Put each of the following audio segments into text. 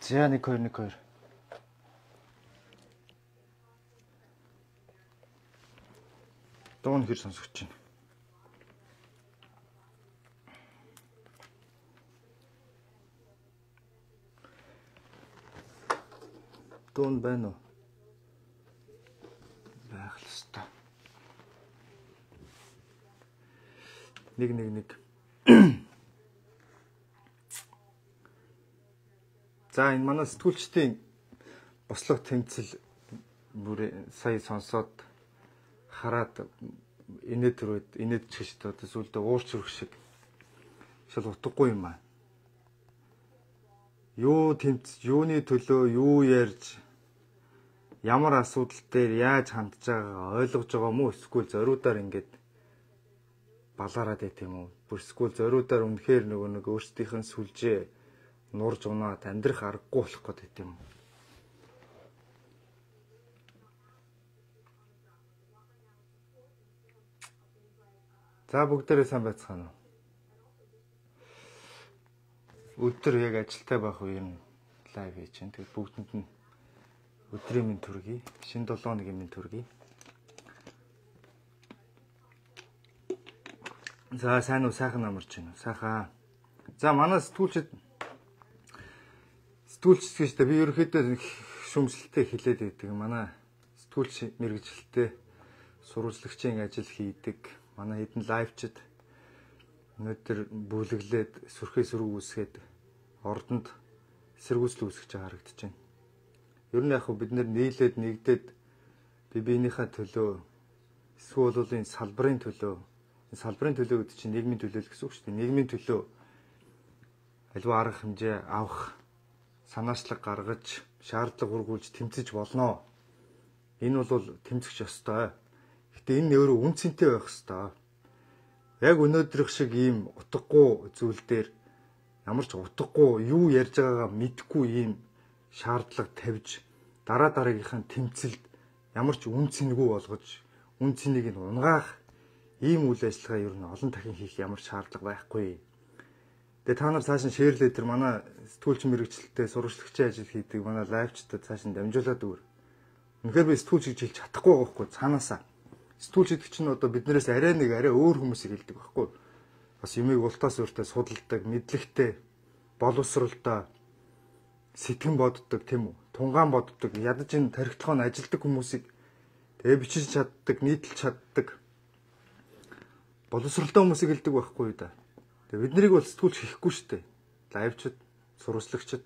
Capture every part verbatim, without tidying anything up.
За нэг хоёр нэг хоёр. Дуун хэр сонсогч байна. Дуун байна уу? Байх л ёстой. Нэг нэг нэг. За энэ манай сэтгүүлчдийн бослого тэмцэл бүр сая сонсоод хараад инээд төрөөд инээд чихэж одоо сүлдээ уурч өрөх шиг шал утгагүй юм аа. Юу тэмц, юуны төлөө юу ярьж ямар асуудал дээр яаж хандж байгаагаа ойлгож байгаа мó эсвэл зориудаар ингээд балаараад байт юм уу? Бүр эсвэл зориудаар үнэхээр нөгөө нэг өөрсдийнх нь сүлжээ нурж унаад амьдрах аргагүй болох гэдэг юм. За бүгдээрээ сайн байцгаана уу. Өдөр яг ажилтаа байх үеэр нь лайв хийж байна. Тэгээд бүгдэнд нь өдрийн минь төргий, шинэ долоо өдрийн минь төргий. За сайн уу, сайхан амарч байна. Сайхан. За манай сэтгүүлчд сэтгүүлч гэжтэй би ерөөхдөө шүмжлэлтэй хэлээд байдаг. Манай сэтгүүлч мэргэжилтэй сурвалжлагчийн ажил хийдэг. Манай хэдэн лайвчд өнөөдөр бүлэглээд сүрхээ сүрэг үүсгээд ордонд эсэргүүцэл үүсгэж байгаа харагдаж байна. Ер нь яг бид нэр нийлээд нэгдээд би биенийхээ төлөө эсвэл бол энэ салбарын төлөө энэ салбарын төлөө гэдэг чинь нийгмийн төлөө л гэсэн үг шүү дээ. Нийгмийн төлөө аливаа арга хэмжээ авах санаачлаг гаргаж шаардлага үргүүлж тэмцэж болно. Энэ бол тэмцэх ёстой. Гэтэ энэ өөрөө үн цэнтэй байх ёстой. Яг өнөөдрөх шиг ийм утгагүй зүйл дээр ямар ч утгагүй юу ярьж байгаагаа мэдэхгүй ийм шаардлага тавьж дараа дараагийнхаа тэмцэлд ямар ч үн цэнгүй болгож үн цэнийг нь унгаах ийм үйл ажиллагаа ер нь олон дахин хийх ямар шаардлага байхгүй. Тэгээ та нар цааш нь шеэрлээ тэр манай сэтгүүлч мэргэжилтэд сурвалжлагчийн ажил хийдэг манай лайвчдад цааш нь дамжуулаад өгөр. Үнэхээр би сэтгүүлч гэж хэлж чадахгүй байгаа байхгүй цаанаасаа. Сэтгүүлч гэдэг чинь одоо биднээс арай нэг арай өөр хүмүүсийг хэлдэг байхгүй. Бас юмыг ултаас өөртөө судалдаг, мэдлэгтэй, боловсралтай, сэтгэн боддог тийм үү? Тунгаан боддог, ядаж энэ тархитгоон ажилдаг хүмүүсийг тэгээ бичиж чаддаг, нийтэлж чаддаг боловсралтай хүмүүсийг хэлдэг байхгүй да. Тэгээ бид нарыг бол сэтгүүлч хийхгүй шүү дээ. Лайвчд, сурвалжлагчд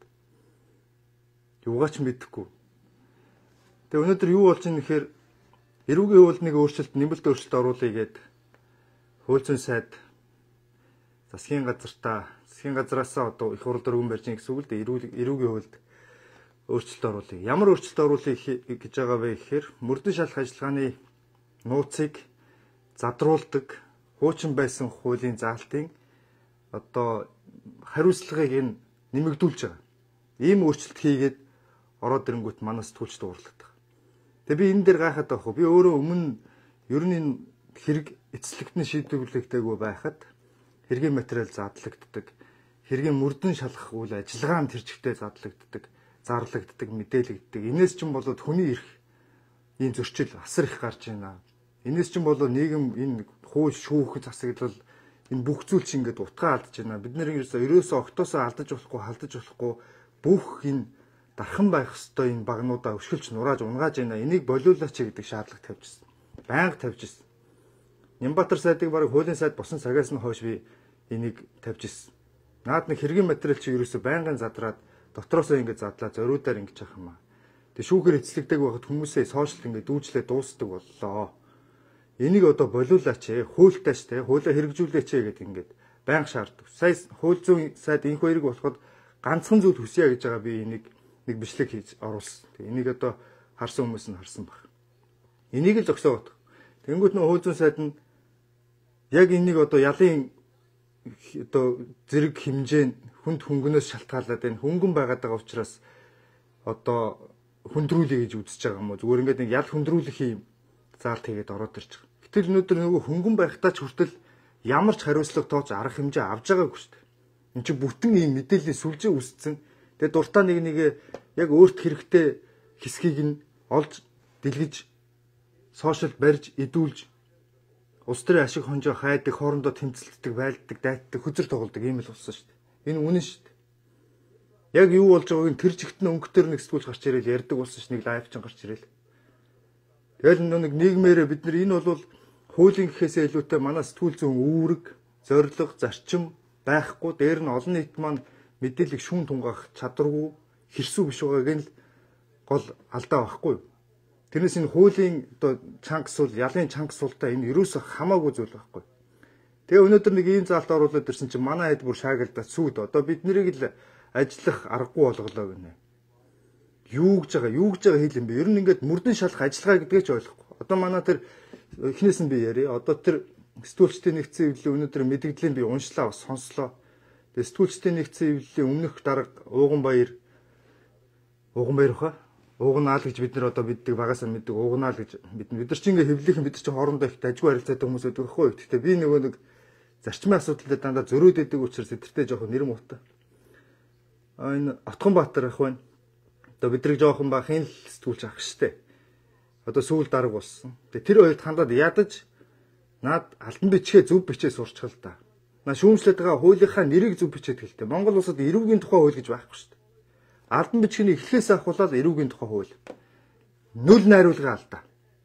юугаач мэдэхгүй. Тэгээ өнөөдөр юу болж байгаа нэхэр эрүүгийн хуулийг өөрчлөлт, нэмэлт өөрчлөлт оруулъя гэд хууль зүйн сайд засгийн газартаа, засгийн газараасаа одоо их хурл дөрвөн барьж байгаа гэсэн үг л дээ. Эрүүгийн хуульд өөрчлөлт оруулъя. Ямар өөрчлөлт оруулъя гэж байгаа вэ гэхээр мөрдөн шалах ажиллагааны нууцыг задруулдаг хуучин байсан хуулийн заалтын одоо хариуцлагыг нь нэмэгдүүлж байгаа. Ийм өөрчлөлт хийгээд ороод ирэнгүүт манай сэтгүүлчд уурлаад байгаа. Тэгээ би энэ дээр гайхаад байгаа хөө. Би өөрөө өмнө ер нь энэ хэрэг эцэслэгтний шийдвэрлэгдээгүй байхад хэргийн материал задлагддаг, хэргийн мөрдөн шалгах үйл ажиллагаа нь тэр чигтээ задлагддаг, зарлагддаг, мэдээлэгддэг. Инээс ч юм болоод хүний эрх ийм зөрчил асар их гарч байна. Инээс ч юм болоод нийгэм энэ хууль шүүх засаглал энэ бүх зүйл чинь ингээд утгаа алдаж байна. Бид нэр ерөөсөө октоосоо алдаж болохгүй, халдаж болохгүй бүх энэ дархан байх ёстой энэ багнуудаа өшгөлж нурааж унгааж байна. Энийг болиулаач гэдэг шаардлага тавьжсэн. Байнга тавьжсэн. Нямбатар сайдыг бараг хуулийн сайд босон цагаас нь хойш би энийг тавьжсэн. Наад нэг хэргийн материал чи ерөөсөө байнгын задраад дотроосоо ингэж задлаа зориудаар ингэж явах юм аа. Тэг шүүхээр эцэлэгдэг байхад хүмүүсээ сошиал ингэ дүүжлээ дуустдаг боллоо. Энийг одоо болиулаач ээ, хуультайч те, хуулиа хэрэгжүүлээч ээ гэдэг ингээд байнга шаарддаг. Сая хууль зүйн сайд энэ хоёрыг болоход ганцхан зүйл хүсье гэж байгаа би энийг нэг бичлэг хийж оруулсан. Тэг энийг одоо харсан хүмүүс нь харсан баг. Энийг л зогсоогод. Тэнгүүт нөө хууль зүйн сайд нь яг энийг одоо ялын одоо зэрэг хэмжээ хүнд хөнгөнөөс шалтгаалаад энэ хөнгөн байгаад байгаа учраас одоо хүндрүүлэе гэж үзэж байгаа юм уу? Зүгээр ингээд нэг ял хүндрүүлэх юм заалт хийгээд ороод ирж байгаа. Гэтэл өнөөдөр нөгөө хөнгөн байхдаа ч хүртэл ямар ч хариуцлага тооч арга хэмжээ авж байгаагүй шүү дээ. Энд чинь бүтэн ийм мэдээллийн сүлжээ үүссэн. Тэгээ дуртай нэг нэг яг өөрт хэрэгтэй хэсгийг нь олж дэлгэж сошиал барьж идүүлж улс төрийн ашиг хонжоо хайдаг, хоорондоо тэмцэлддэг, байлддаг, дайтдаг, хөзөр тоглодог ийм л болсон шүү дээ. Энэ үнэн шүү дээ. Яг юу болж байгааг нь тэр жигтэн өнгөтөр нэг сэтгүүлч гарч ирэл ярьдаг болсон ш, нэг лайв ч гарч ирэл. Тэгэл нэг нийгмээрээ бид нар энэ бол хуулийн гэхээсээ илүүтэй манай сэтгүүл зүйн үүрэг, зорилго, зарчим байхгүй, дээр нь олон нийт маань мэдээллийг шүүн тунгаах чадваргүй, хэрсүү биш байгааг нь л гол алдаа байхгүй юу? Тэрнээс энэ хуулийн одоо чангас бол ялын чангас суултаа энэ ерөөсө хамаагүй зүйл байхгүй. Тэгээ өнөөдөр нэг ийм заалт оруулаад ирсэн чинь манай хэд бүр шаагилдаа сүуд одоо бид нарыг л ажиллах аргагүй болголоо гинэ. Юу гэж байгаа, юу гэж байгаа хэл юм бэ? Ер нь ингээд мөрдөн шалах ажиллагаа гэдгээ ч ойлгохгүй. Одоо манай тэр эхнээс нь би яриа. Одоо тэр сэтгүүлчдийн нэгдсэн эвлэлийн өнөөдөр мэдээллийн би уншлаа, сонслоо. Тэгээ сэтгүүлчдийн нэгдсэн эвлэлийн өмнөх дарга Ууганбаяр Ууганбаяр хаа Уугнаал гэж бид нар одоо биддэг багасаа мэддэг уугнаал гэж бид бид нар чи ингээ хэвлийнхэн бид нар чи хоорондоо их дажгүй харилцаатай хүмүүс байдаг байхгүй. Гэхдээ би нөгөө нэг зарчмын асуудалтай дандаа зөрөөд өгдөг учраас эдгэртэй жоохон нэр муутай. А энэ Отгонбаатар ах байна. Одоо бидрийг жоохон бахын л сэтгүүлч ах штэ. Одоо сүүл дарга болсон. Тэгээ тэр хоёрт хандаад ядаж наад алтан бичгээ зөв бичээ сурчхал та. На шүүмжлээд байгаа хуулийнхаа нэрийг зөв бичээд гэлтэй. Монгол улсад эрүүгийн тухай хууль гэж байхгүй штэ. Албан бичгийн эхлээс ахуулаад эрүүгийн тухай хууль. Нүл найруулга алдаа.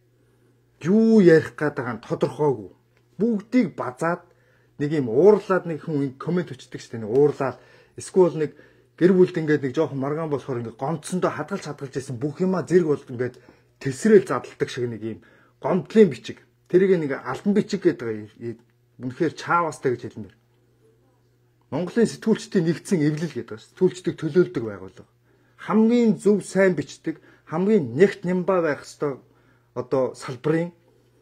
Юу ярих гээд байгаа нь тодорхойгүй. Бүгдийг базаад нэг юм уурлаад нэг хүн комент өчтдөг шүү дээ. Нэг уурлаад эсвэл нэг гэр бүлд ингээд нэг жоохон маргаан болохоор ингээд гомцсондоо хадгалж хадгалж байсан бүх юмаа зэрэг болд ингээд тесрэл задалдаг шиг нэг юм гомдлын бичиг. Тэрийг нэг албан бичиг гэдэг байгаа. Үнэхээр чаавастай гэж хэлмээр. Монголын сэтгүүлчдийн нэгдсэн эвлэл гэдэг байна. Сэтгүүлчдийг төлөөлдөг байгууллага. Хамгийн зөв сайн бичдэг, хамгийн нягт нямба байх ёстой одоо салбарын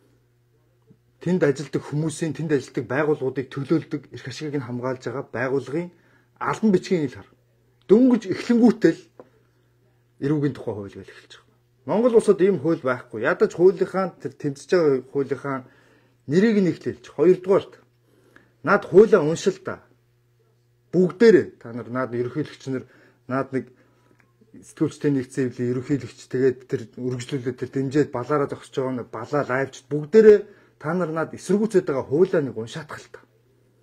тэнд ажилладаг хүмүүсийн, тэнд ажилладаг байгууллагуудыг төлөөлдөг, эрх ашигыг нь хамгаалж байгаа байгууллагын албан бичгийн ил хар. Дөнгөж эхлэнгүүтэл эрүүгийн тухай хууль гэж эхэлж байгаа. Монгол улсад ийм хууль байхгүй. Ядаж хуулийнхаа тэр тэмцэж байгаа хуулийнхаа нэрийг нь эхлүүлж. Хоёрдугаарт наад хуулиа уншил та. Бүгдээрээ та нар наад ерөнхийлөгч нар наад нэг сэтгүүлчдийн нэгдсэн эвлэлийн ерөнхийлөгч тэгээд тэр үргэлжлүүлээд тэр дэмжээд балаараа зогсож байгаа нь балаа лайвч бүгдээрээ та нар наад эсэргүүцээд байгаа хуулиа нэг уншаатгал та.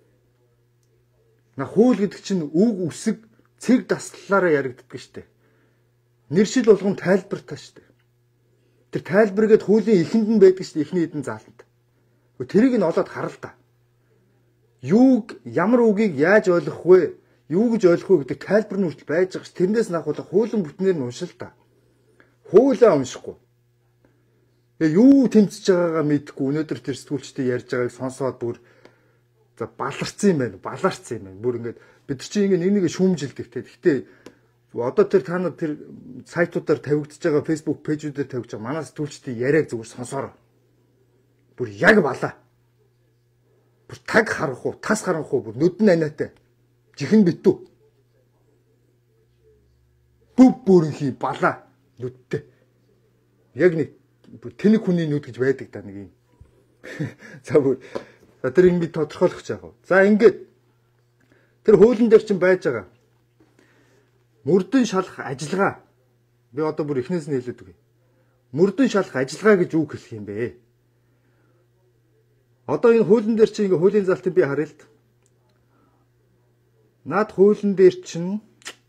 На хууль гэдэг чинь үг үсэг цэг даслалаараа яригддаг штэ. Нэршил болгон тайлбартай штэ. Тэр тайлбар гээд хуулийн эхэнд нь байдаг штэ эхний хэдэн зааланд. Тэрийг нь олоод харал та. Юуг ямар үгийг яаж ойлгох вэ? Юу гэж ойлгох вэ гэдэг тайлбар нь хүртэл байж байгаа ш. Тэрнээс наахуулах хуулийн бүтнээр нь уншил та. Хуулиа уншихгүй. Тэгээ юу тэмцэж байгаагаа мэдэхгүй өнөөдөр тэр сэтгүүлчтэй ярьж байгааг сонсоод бүр за баларцсан юм байна. Баларцсан юм байна. Бүр ингээд бид чинь ингээ нэг нэгэ шүүмжилдэг те. Гэхдээ одоо тэр та нар тэр сайтуудаар тавигдж байгаа Facebook пэйжүүдээр тавигдж байгаа манай сэтгүүлчдийн яриаг зүгээр сонсоорой. Бүр яг балаа. Бүр таг харах уу, тас харах уу, бүр нүдэн анаатай. Жихэн битүү. Бүв бүрнхий балаа нүдтэй. Яг нэг тэнэг хүний нүд гэж байдаг да нэг юм. За бүр тэр ингэ би тодорхойлох гэж байгаа. За ингээд тэр хуулийн дээр чинь байж байгаа. Мөрдөн шалах ажиллагаа. Би одоо бүр эхнээс нь хэлээд үгүй. Мөрдөн шалах ажиллагаа гэж үг хэлэх юм бэ? Одоо энэ хуулийн дээр чинь ингээ хуулийн залтыг би харъя л. Наад хуулийн дээр чинь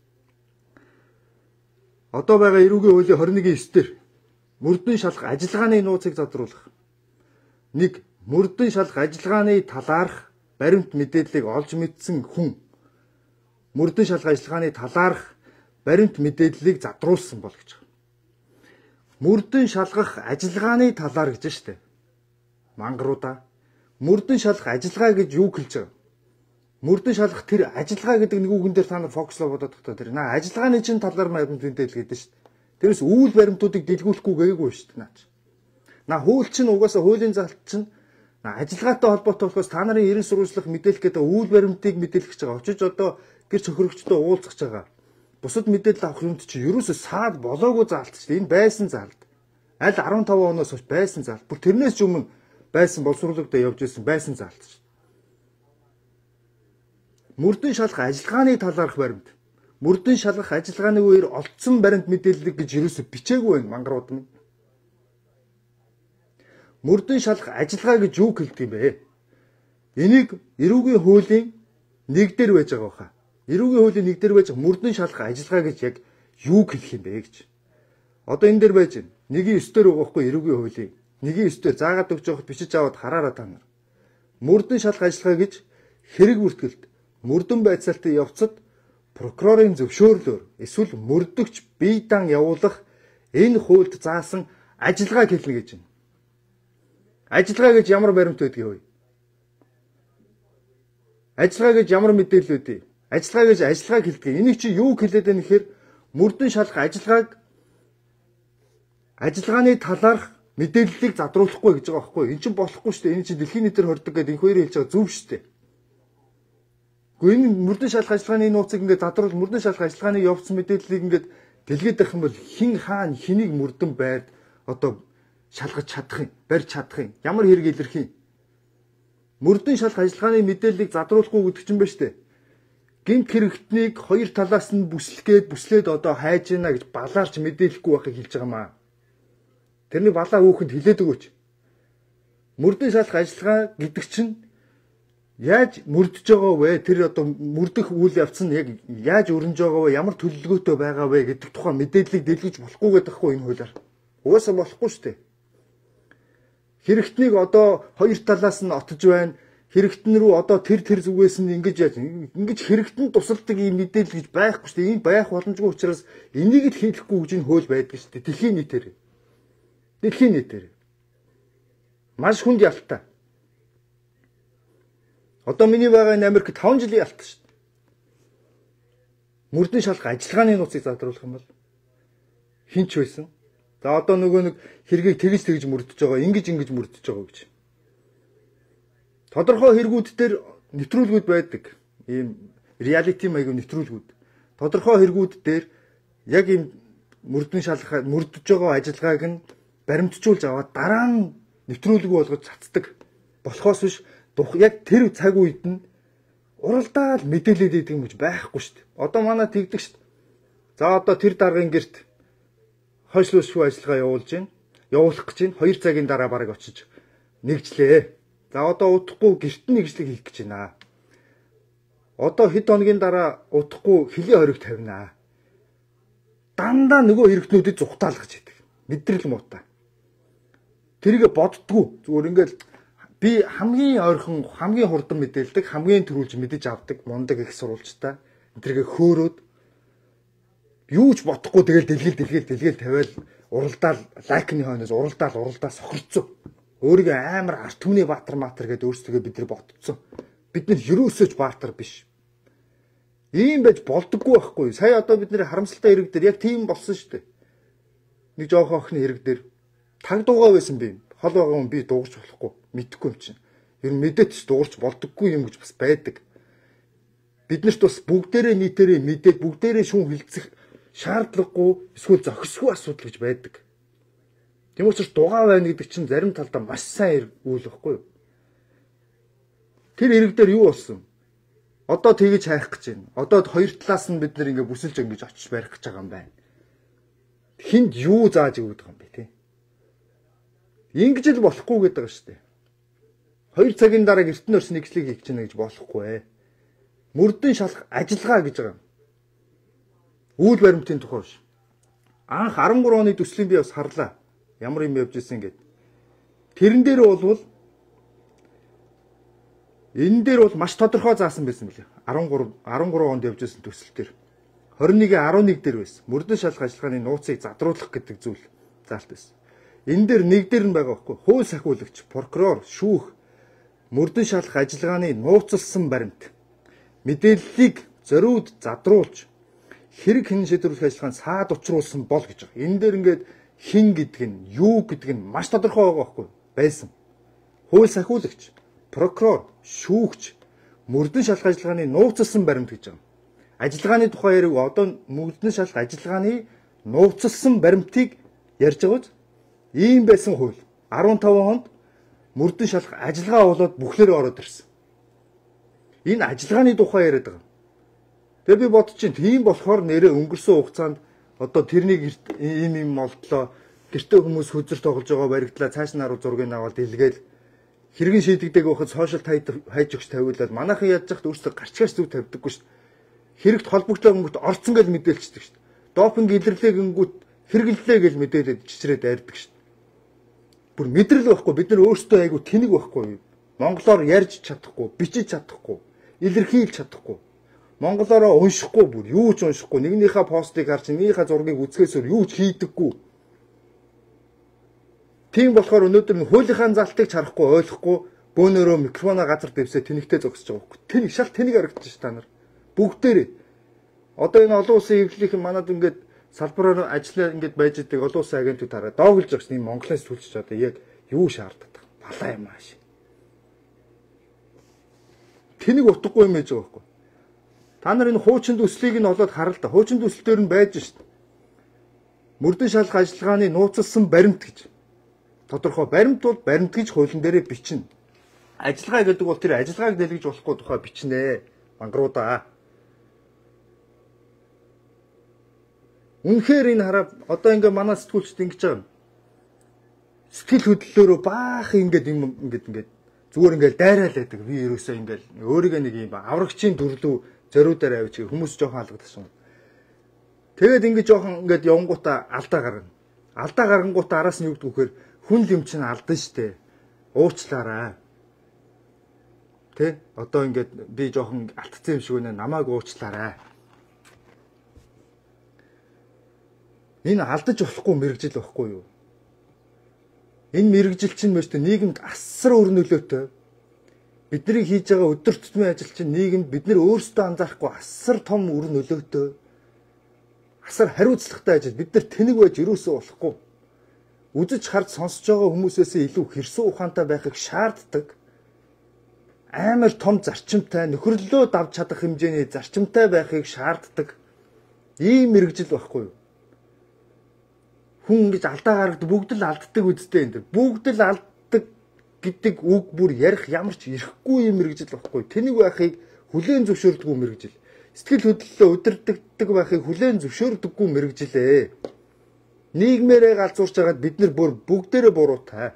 одоо байгаа эрүүгийн хуулийн двадцать один девять дээр мөрдөн шалах ажиллагааны нууцыг задруулах. Нэг мөрдөн шалах ажиллагааны талаарх баримт мэдээллийг олж мэдсэн хүн мөрдөн шалах ажиллагааны талаарх баримт мэдээллийг задруулсан бол гэж. Мөрдөн шалгах ажиллагааны талаар гэж штэ. Мангаруудаа мөрдөн шалах ажиллагаа гэж юу хэлж байгаа? Мөрдөн шалах тэр ажиллагаа гэдэг нэг үгэн дээр та нар фокуслоо бодоод тахта тэр наа ажиллагааны чинь талаар баримт мэдээлэл гэдэг штэ. Тэрээс үйл баримтуудыг дэлгүүлэхгүй гээгүй штэ наач. На хууль чинь угаасаа хуулийн залт чинь ажиллагаатай холбоотой болохоос та нарын ерэн сурвалжлах мэдээлэх гэдэг үйл баримтыг мэдээлэх гэж байгаа. Очиж одоо гэр цохирогчтой уулзах гэж байгаа. Бусад мэдээлэл авах юмд чинь ерөөсөө саад болоогүй заалт чинь энэ байсан заалт. Аль15 оноос хойш байсан заалт. Бүр тэрнээс ч өмнө байсан боловсруулалтад явж исэн байсан заалт чинь. Мөрдөн шалах ажиллагааны талаарх баримт. мөрдөн шалгах ажиллагааны үеэр олдсон баримт мэдээлэл гэж юусоо бичээгүй байна мангарууд нь. Мөрдөн шалгах ажиллагаа гэж юу хэлдэг юм бэ? Энийг эрүүгийн хуулийн нэг дээр байж байгаа баха. Эрүүгийн хуулийн нэг дээр байж байгаа мөрдөн шалгах ажиллагаа гэж яг юу хэлэх юм бэ гэж. Одоо энэ дээр байж байна. Нэгийн ёс дээр байгаа байхгүй эрүүгийн хуулийн. Нэгийн ёс дээр заагаад өгч явахад бичиж аваад хараараа та нар. Мөрдөн шалгах ажиллагаа гэж хэрэг бүртгэлд мөрдөн байцаалтын явцад прокурорын зөвшөөрлөөр эсвэл мөрдөгч бие дан явуулах энэ хуульд заасан ажиллагааг хэлнэ гэж байна. Ажиллагаа гэж ямар баримт байдгийг вэ? Ажиллагаа гэж ямар мэдээлэл үүдээ? Ажиллагаа гэж ажиллагааг хэлдэг. Энийг чи юу хэлээд байна гэхээр мөрдөн шалгах ажиллагааг ажиллагааны талаарх мэдээллийг задруулахгүй гэж байгаа байхгүй. Энд чинь болохгүй шүү дээ. Энэ чинь дэлхийн нийтээр хордог гэдэг энэ хоёрыг хэлж байгаа зөв шүү дээ. Гэхдээ энэ мөрдөн шалгах ажиллагааны нууцыг ингээд задруул мөрдөн шалгах ажиллагааны явц мэдээллийг ингээд дэлгээд авах юм бол хин хаана хэнийг мөрдөн байр одоо шалгаж чадах юм, барьж чадах юм. Ямар хэрэг илэрх юм. Мөрдөн шалгах ажиллагааны мэдээллийг задруулахгүй гэдэг чинь байна шүү дээ. Гинт хэрэгтнийг хоёр талаас нь бүслэхэд бүслээд одоо хайж гинэ гэж балаарч мэдээлэхгүй байхыг хэлж байгаа маа. Тэрний балаа хүүхэнд хилээд өгөөч. Мөрдөн шалгах ажиллагаа гэдэг чинь яаж мөрдөж байгаа вэ? Тэр одоо мөрдөх үйл явц нь яг яаж өрнөж байгаа вэ? Ямар төлөвлөгөөтэй байгаа вэ гэдэг тухай мэдээллийг дэлгэж болохгүй гэдэг хгүй энэ хуулиар. Угаасаа болохгүй шүү дээ. Хэрэгтнийг одоо хоёр талаас нь отож байна. Хэрэгтэн рүү одоо тэр тэр зүгээс нь ингэж яаж ингэж хэрэгтэн тусалдаг юм мэдээлэл гэж байхгүй шүү дээ. Энэ байх боломжгүй учраас энийг л хийхгүй гэж энэ хууль байдаг шүү дээ. Дэлхийн нийтээр. Дэлхийн нийтээр. Маш хүнд ялтай. Одоо миний байгаа энэ Америк таван жилийн ялтай шүү дээ. Мөрдөн шалгах ажиллагааны нууцыг задруулах юм бол хинч байсан. За одоо нөгөө нэг хэргийг тэгж тэгж мөрдөж байгаа, ингэж ингэж мөрдөж байгаа гэж. Тодорхой хэрэгүүд дээр нэвтрүүлгүүд байдаг. Ийм реалити маягийн нэвтрүүлгүүд. Тодорхой хэрэгүүд дээр яг ийм мөрдөн шалгах мөрдөж байгаа ажиллагааг нь баримтжуулж аваад дараа нь нэвтрүүлэг болгож цацдаг. Болохоос биш яг тэр цаг үед нь уралдаал мэдээлээд идэг юм гэж байхгүй шүү дээ. Одоо манай тэгдэг шүү дээ. За одоо тэр даргын герт хойшлуулшгүй ажиллагаа явуулж байна. Явуулах гэж байна. Хоёр цагийн дараа бараг очиж нэгжлээ. За одоо удахгүй герт нэгжлэг хийх гэж байна. Одоо хэд хоногийн дараа удахгүй хилийн хориг тавина. Дандаа нөгөө хэрэгтнүүдэд зүхтаалгаж идэг. Мэдрэл муутай. Тэрийг боддгоо. Зүгээр ингээл би хамгийн ойрхон, хамгийн хурдан мэдээлдэг, хамгийн төрүүлж мэдэж авдаг мундаг их сурвалжтай. Тэргээ хөөрөөд юу ч бодохгүй тэгэл дэлгэл дэлгэл дэлгэл тавиал уралдаал лайкны хойноос уралдаал уралдаа сохирцсон. Өөрийгөө амар арт түмний баатар маатар гэдээ өөрсдөө бид нар ботцсон. Бид нар юусооч баатар биш. Ийм байж болдоггүй байхгүй. Сая одоо бидний харамсалтай хэрэг дээр яг тийм болсон шүү дээ. Нэг жоохон охины хэрэг дээр таг дуугаа байсан би. Хол байгаа юм би дуугарч болохгүй. Мэдхгүй юм чинь. Ер нь мэдээч дуугарч болдоггүй юм гэж бас байдаг. Биднэрт бас бүгдээрээ нийтээрээ мэдээд бүгдээрээ шүүн хилцэх шаардлагагүй эсвэл зохисгүй асуудал гэж байдаг. Тийм учраас дугаа байна гэдэг чинь зарим талдаа маш сайн үйл واخгүй юу? Тэр хэрэг дээр юу болсон? Одоо тэгэж хайх гэж байна. Одоо хоёр талаас нь бид нэр ингээ бүсэлж ингэж очиж барих гэж байгаа юм байна. Хинд юу зааж өгöd байгаа юм бэ те? Ингэж л болохгүй гэдэг байгаа шүү дээ. Хоёр цагийн дараа эртний орс нэгжлийг хийх чинь гэж болохгүй ээ. Мөрдөн шалах ажиллагаа гэж байгаа юм. Үйл баримтын тухай биш. Анх арван гурван оны төслийн би бас харлаа. Ямар юм явж ирсэн гэд. Тэрэн дээр болвол энэ дээр бол маш тодорхой заасан байсан билээ. арван гурав арван гурван онд явж ирсэн төсөл дээр. двадцать один арван нэг дээр байсан. Мөрдөн шалах ажиллагааны нууцыг задруулах гэдэг зүйл заалт байсан. Энэ дээр нэг дээр нь байгаа байхгүй. Хууль сахиулагч, прокурор, шүүх мөрдөн шалах ажиллагааны нууцлсан баримт мэдээллийг зориуд задруулж хэрэг хэн шийдвэрлэх ажиллагаанд саад учруулсан бол гэж байгаа. Энэ дээр ингээд хин гэдэг нь юу гэдэг нь маш тодорхой байгаа байхгүй байсан. Хууль сахиулагч, прокурор, шүүгч мөрдөн шалах ажиллагааны нууцлсан баримт гэж байгаа. Ажиллагааны тухай яриг одоо мөрдөн шалах ажиллагааны нууцлсан баримтыг ярьж байгаа биз? Ийм байсан хууль. арван таван онд мөрдөн шалах ажиллагаа болоод бүхлээрээ ороод ирсэн. Энэ ажиллагааны тухай яриад байгаа. Тэгээ би бодож чинь тийм болохоор нэрээ өнгөрсөн хугацаанд одоо тэрнийг ийм юм молдлоо гэртээ хүмүүс хөзөр тоглож байгаа баригдлаа цааш нь харуу зургийг аваад дэлгээл хэрэг шийдэгдэг байхад сошиал хайж өгч тавиулаад манайхан яаж яхад өөрсдөө гарчгаач зүг тавьдаггүй шүү дээ. Хэрэгт холбогдлоо өнгөт орцсон гэж мэдээлчдэг шүү дээ. Допинг илэрлээ гингүүт хэрэглэлээ гэж мэдээлээд чичрээд айрдаг шүү дээ. Бүр мэдрэл байхгүй бид нар өөрсдөө айгу тэнэг байхгүй. Монголоор ярьж чадахгүй, бичиж чадахгүй, илэрхийлж чадахгүй. Монголоороо уншихгүй бүр юу ч уншихгүй. Нэгнийхээ постыг харж нэгнийхээ зургийг үзэхээсээр юу ч хийдэггүй. Тийм болохоор өнөөдөр нь хуулийнхаа залтыг чарахгүй ойлгохгүй бөөнөрөө микрофоноо газар дэвсээ тэнэгтэй зогсож байгаа байхгүй. Тэнийг шал тэнийг харагдаж та нар. Бүгдээрээ. Одоо энэ олон улсын хэвлэлийнхэн манад ингээд салбараар ажиллаа ингээд байж байгаа олон улсын агентууд хараа доогөлж байгаа юм Монголоос түлчж одоо яг юу шаарддаг. Балаа юм ааш. Тэнийг утгагүй юм ээж байгаа байхгүй. Та нар энэ хуучин төслийг нь олоод хараа л да. Хуучин төсөл дээр нь байж шít. Мөрдөн шалах ажиллагааны нууцлсан баримт гэж. Тодорхой баримт бол баримт гэж хуулийн дээрээ бичнэ. Ажиллагаа гэдэг бол тэр ажиллагааг дэлгэж болохгүй тухай бичнэ. Мангаруудаа. Үнэхээр энэ хараа одоо ингээ манай сэтгүүлчд ингэж байгаа юм. Сэтгэл хөдлөлөөрөө баах ингээд юм ингээд ингээд зүгээр ингээл дайраал байдаг. Би ерөөсөө ингээл өөрийгөө нэг юм аврагчийн төрлөө зориудаар авчиг хүмүүс жоохон алгадсан. Тэгээд ингэ жоохон ингээд явангуудаа алдаа гаргана. Алдаа гаргангуудаа араас нь юу гэдэг вэхээр хүн юм чинь алдан штэ. Уучлаарай. Тэ? Одоо ингээд би жоохон алдсан юм шиг үнэ намайг уучлаарай. Энэ алдаж болохгүй мэрэгжил байхгүй юу? Энэ мэрэгжил чинь мөстө нийгэмд асар өр нөлөөтэй. Бидний хийж байгаа өдөр тутмын ажил чинь нийгэмд бид нэр өөрсдөө анзаарахгүй асар том өр нөлөөтэй. Асар хариуцлагатай ажил. Бид нар тэнэг байж юусоо болохгүй. Үзэж харж сонсож байгаа хүмүүсээс илүү хэрсэн ухаантай байхыг шаарддаг. Амар том зарчимтай, нөхөрлөлөө давж чадах хэмжээний зарчимтай байхыг шаарддаг. Ийм мэрэгжил байхгүй юу? Хүн ингэж алдаа гаргад бүгд л алддаг үсттэй энэ. Бүгд л алддаг гэдэг үг бүр ярих ямар ч ирэхгүй юм мэрэгжил байхгүй. Тэнийг байхыг хүлээн зөвшөөрдөггүй мэрэгжил. Сэтгэл хөдлөлөө удирддаг байхыг хүлээн зөвшөөрдөггүй мэрэгжилээ. Нийгмээрээ галзуурч байгаад бид нар бүр бүгдээрээ буруутай.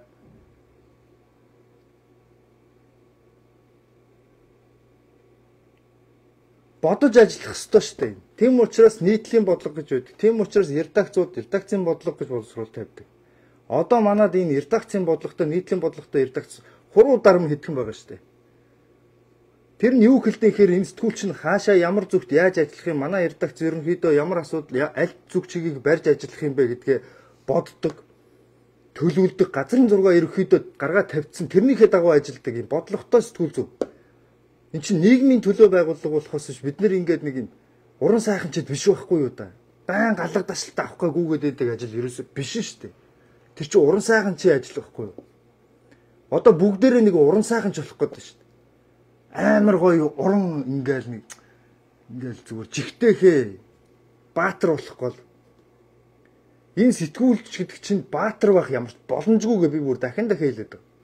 Бодож ажиллах ёстой шүү дээ. Тийм учраас нийтлийн бодлого гэж байдаг. Тийм учраас редакцууд редакцийн бодлого гэж боловсруул тавьдаг. Одоо манад энэ редакцийн бодлоготой нийтлийн бодлоготой редакц хуруу дарам хэдхэн байгаа шүү дээ. Тэр нь юу хэлдэг гэхээр энэ сэтгүүлч нь хаашаа ямар зүгт яаж ажиллах юм, манай редакц ерөнхийдөө ямар асуудал аль зүг чигийг барьж ажиллах юм бэ гэдгээ боддог, төлөвлөдөг, газрын зургаа ерөнхийдөө гаргаад тавьдсан тэрнийхээ дагуу ажилладаг юм бодлоготой сэтгүүл зүг. Энд чинь нийгмийн төлөө байгууллага болохоос бид нэр ингээд нэг юм уран сайханчд биш байхгүй юу да. Баян галга ташлалтаа авах гүйгээд байдаг ажил ерөөсөө биш шүү дээ. Тэр чинь уран сайханчийн ажил байхгүй юу? Одоо бүгдээрээ нэг уран сайханч болох гэдэг шүү дээ. Амар гоё уран ингээл нэг ингээл зүгээр жигтэйхээ баатар болох гол. Энэ сэтгүүлч гэдэг чинь баатар байх ямар ч боломжгүй гэ би бүр дахин дахин хэлээд байгаа.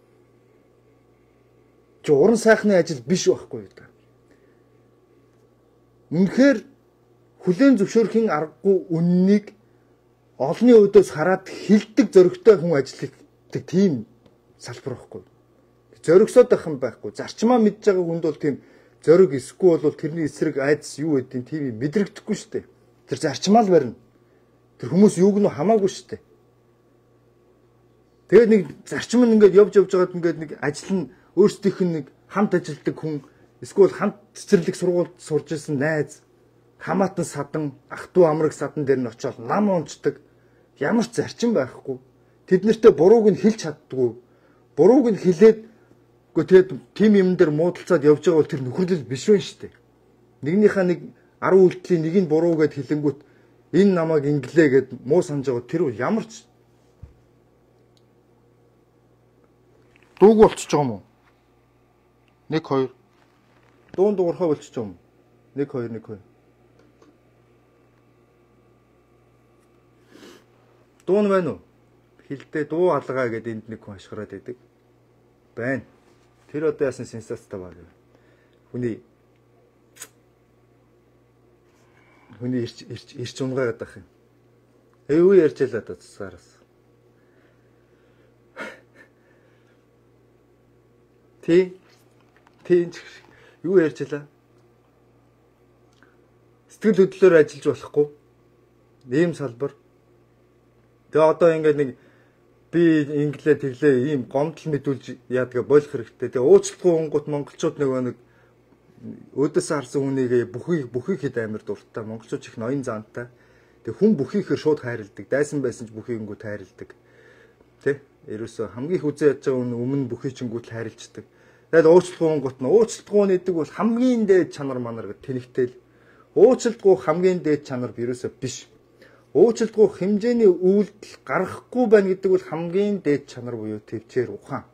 Чи уран сайхны ажил биш байхгүй юу та. Үнэхээр хүлээн зөвшөөрхийн аргагүй үннийг олонний өдөөс хараад хилдэг зөрөгтэй хүн ажилладаг тийм салбар байхгүй. Зөрөгсөд байх юм байхгүй. Зарчмаа мэдж байгаа хүнд бол тийм зөрөг эсгүй бол тэрний эсрэг айдас юу гэдгийг тийм мэдрэгдэхгүй шүү дээ. Тэр зарчмаа л барина. Тэр хүмүүс юуг нь хамаагүй шүү дээ. Тэгээд нэг зарчим нь ингээд явж явж байгаад ингээд нэг ажил нь өөрсдийнх нь нэг хамт ажилтдаг хүн эсвэл хамт цэцэрлэг сургуульд сурж исэн найз хамаатан садан ах トゥ амраг садан дээр нь очиод нам унцдаг ямар ч зарчим байхгүй. Тэд нартэй бурууг нь хэлж чаддгүй. Бурууг нь хэлээд үгүй тэгээд тим юм дээр муудалцаад явж байгаа бол тэр нөхөрлөл биш вэ шүү дээ. Нэгнийхээ нэг арав үйлдэлийн нэг нь буруу гэд хэлэнгүүт энэ намайг инглээ гэд муу санаж байгаа тэр үл ямар ч дууг болчихж байгаа юм уу? нэг хоёр дуун дуурхай болчихж байгаа юм. нэг хоёр нэг хоёр дуун байна уу? Хилдээ дуу алгаа гэдэг энд нэг хүн ашгараад байдаг. Байна. Тэр одоо яасан сенсацтай баг. Хүний хүний ирч ирч ирч унгаад байх юм. Э юу ярьж ялаа да цусаараас. Тий. Тий юу ярьж ялаа? Сэтгэл хөдлөлөөр ажиллаж болохгүй. Ийм салбар. Тэгээ одоо ингээд нэг би инглээ тэглээ ийм гомдол мэдүүлж яадаг болох хэрэгтэй. Тэгээ уучлахгүй онгот монголчууд нөгөө нэг өөдөөс харсан хүнийгээ бүхий бүхий хэд амар дуртай. Монголчууд их ноён заантай. Тэгээ хүн бүхийхээр шууд хайрладаг. Дайсан байсан ч бүхийгэнгүүд хайрладаг. Тэ? Ерөөсө хамгийн их үзээ ядж байгаа өмнө бүхийчингүүд хайрлцдаг. Тэгээд уучлахгүй онгот нь уучлахгүй нэдэг бол хамгийн дээд чанар манар гэж тэнэгтэл. Уучлалтгүй хамгийн дээд чанар ерөөсөө биш. Уучлалтгүй хэмжээний үйлдэл гаргахгүй байна гэдэг бол хамгийн дээд чанар буюу төвчээр ухаан.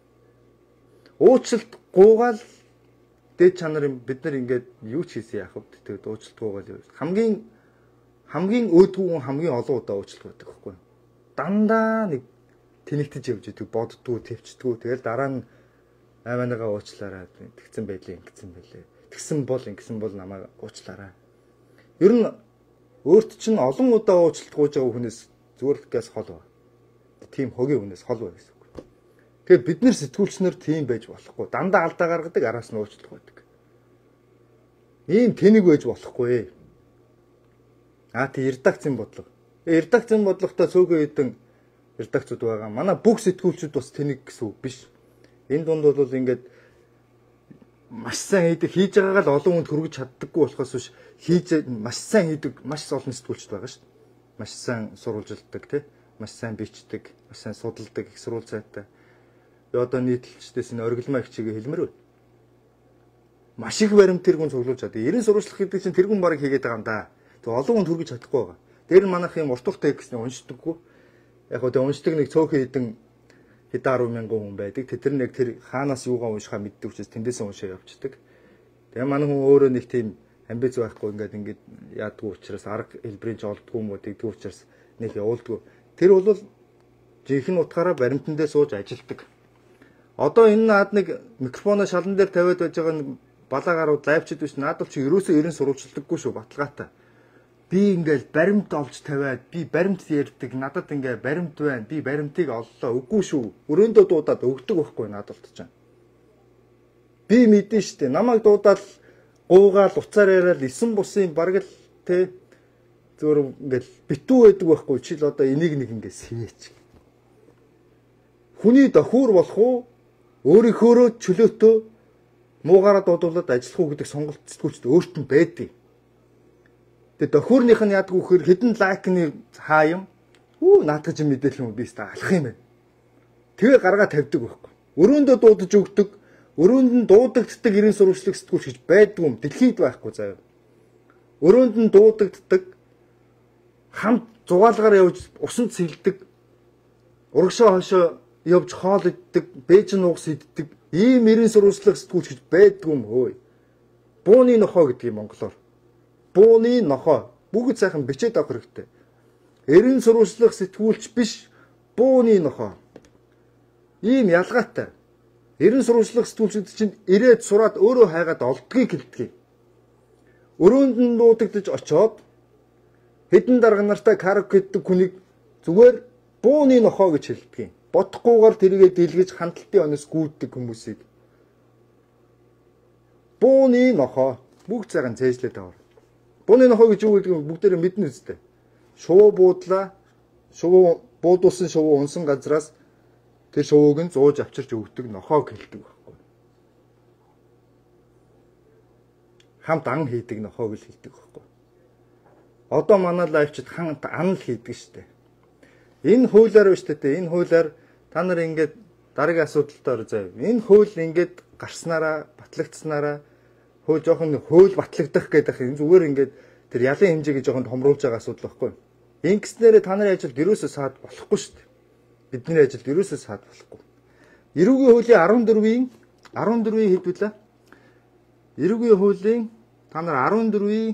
Уучлалтгүйгаал дээд чанар юм бид нар ингээд юу ч хийсэн яах вэ? Тэгээд уучлалтгүйгаал хамгийн хамгийн өөдгөө хамгийн олон удаа уучлалт байдаг байхгүй. Дандаа нэг тэнэгтэж явж идэг, боддгоо, төвчдгөө. Тэгэл дараа нь аймааныгаа уучлаарай тэгсэн байлээ, ингэсэн байлээ. Тэгсэн бол ингэсэн бол намайг уучлаарай. Ер нь өөрт чинь олон удаа уучлалт гуйж байгаа хүнээс зүгээр гээс хол ба. Тийм хогийн хүнээс хол ба гэсэн үг. Тэгэхээр бид нар сэтгүүлчнэр тийм байж болохгүй. Дандаа алдаа гаргадаг, араас нь уучлалт гуйдаг. Ийм тэнэг байж болохгүй. Аа тий редакцийн бодлого. Редакцийн бодлоготой цөөхөн хэдэн редакцууд байгаа. Манай бүх сэтгүүлчүүд бас тэнэг гэсэн үг биш. Энэ дунд бол ингээд маш сайн хийдэг, хийж байгаагаа л олон хүнд хүргэж чаддаггүй болохоос биш хийж маш сайн хийдэг, маш олон сэтгүүлчд байгаа шүү дээ. Маш сайн сурвалжилдаг тий, маш сайн бичдэг, маш сайн судалдаг, их сурвал цайтай. Тэгээ одоо нийтлэлчдээс энэ оргилмаа их чигээ хэлмэр үү. Маш их баримт тэргүүн цуглуулж чаддаг. ерэн сурвалжлах гэдэг чинь тэргүүн бараг хийгээд байгаа юм да. Тэгээ олон хүнд хүргэж чадахгүй байгаа. Дээр нь манайх юм урт урт текстний уншдаггүй. Яг гоо тэгээ уншдаг нэг цөөхөн хэдэн хэдэн арван мянган хүн байдаг. Тэр нэг тэр хаанаас юугаа уншихаа мэддэг учраас тэндээсээ уншаа явчихдаг. Тэгээ манай хүн өөрөө нэг тийм амбиц байхгүй ингээд ингээд яадгүй учраас арга хэлбэрийн ч олдгүй юм уу тэгдэггүй учраас нэг явуулдгүй. Тэр бол жинхэнэ утгаараа баримтан дээр сууж ажилтдаг. Одоо энэ наад нэг микрофоноо шалан дээр тавиад байж байгаа нэг балаа гарууд лайвчд биш наад бол чи ерөөсөө ерэн сурвалжладаггүй шүү баталгаатай. Би ингээл баримт олж тавиад би баримт ярьдаг надад ингээ баримт байна би баримтыг оллоо үгүй шүү өрөөндөө дуудаад өгдөг байхгүй надад ч. Би мэдэн штэ намайг дуудаад гуугаал уцаар яриад эсэн бусын бараг л те зөөр ингээл битүү байдаг байхгүй чи л одоо энийг нэг ингээ сэвэж. Хүний дохиур болох уу өөрийнхөөрөө чөлөөтөө муугаараа дуудуулаад ажиллах уу гэдэг сонголт сэтгүүлчд өөрт нь байдаг. Тэгээ дохиурных нь яадаг вөхөр хідэн лайкны хаа юм. Үү наадах юм мэдээлэл юм би ста алах юм байна. Тэгээ гаргаа тавьдаг байхгүй. Өрөөндөө дуудаж өгдөг, өрөөнд нь дуудагддаг ерэн сурвалжлах сэтгүүлч гэж байдаг юм. Дэлхийд байхгүй заяа. Өрөөнд нь дуудагддаг хамт зугаалгаар явж усанд сэлдэг, урагшаа хойшоо явж хоол иддэг, бэж нугас иддэг ийм ерэн сурвалжлах сэтгүүлч гэж байдаг юм хөөе. Бууны нохоо гэдэг юм монголоор. Бууны нохоо бүгд сайхан бичээд авах хэрэгтэй. Ерэн сурвалжлах сэтгүүлч биш бууны нохоо. Ийм ялгаатай. Ерэн сурвалжлах сэтгүүлчид чинь ирээд сураад өөрөө хайгаад олдгийг хэлдэг. Өрөөнд нь дуудагдаж очоод хэдэн дарга нартай караоке гэдэг хүнийг зүгээр бууны нохоо гэж хэлдэг. Бодохгүйгээр тэрийгэ дэлгэж хандлтын өнөөс гүйдэг хүмүүсийг. Бууны нохоо бүгд цагаан цээжлээд аваа. Бууны нохоо гэж юу гэдэг бүгдээрээ мэднэ үстэй. Шувуу буудлаа, шувуу буудуулсан шувуу унсан газраас тэр шувууг нь зууж авчирч өгдөг нохоо гэлдэг байхгүй. Хамт ан хийдэг нохоог л хэлдэг байхгүй. Одоо манай лайвчд хамт ан л хийдэг штэ. Энэ хуулиар биш тэ энэ хуулиар та нар ингээд дараагийн асуудалтай заяа. Энэ хууль ингээд гарснараа, батлагдсанараа хөө жоохон хууль батлагдах гэдэг юм зүгээр ингээд тэр ялын хэмжээгээ жоохон томруулж байгаа асуудал байхгүй. Ингэснээрээ та нарын ажилд ерөөсөө саад болохгүй шүү дээ. Бидний ажилд ерөөсөө саад болохгүй. Эрүүгийн хуулийн арван дөрвийн арван дөрвийн хэд вүлээ? Эрүүгийн хуулийн та нар арван дөрвийн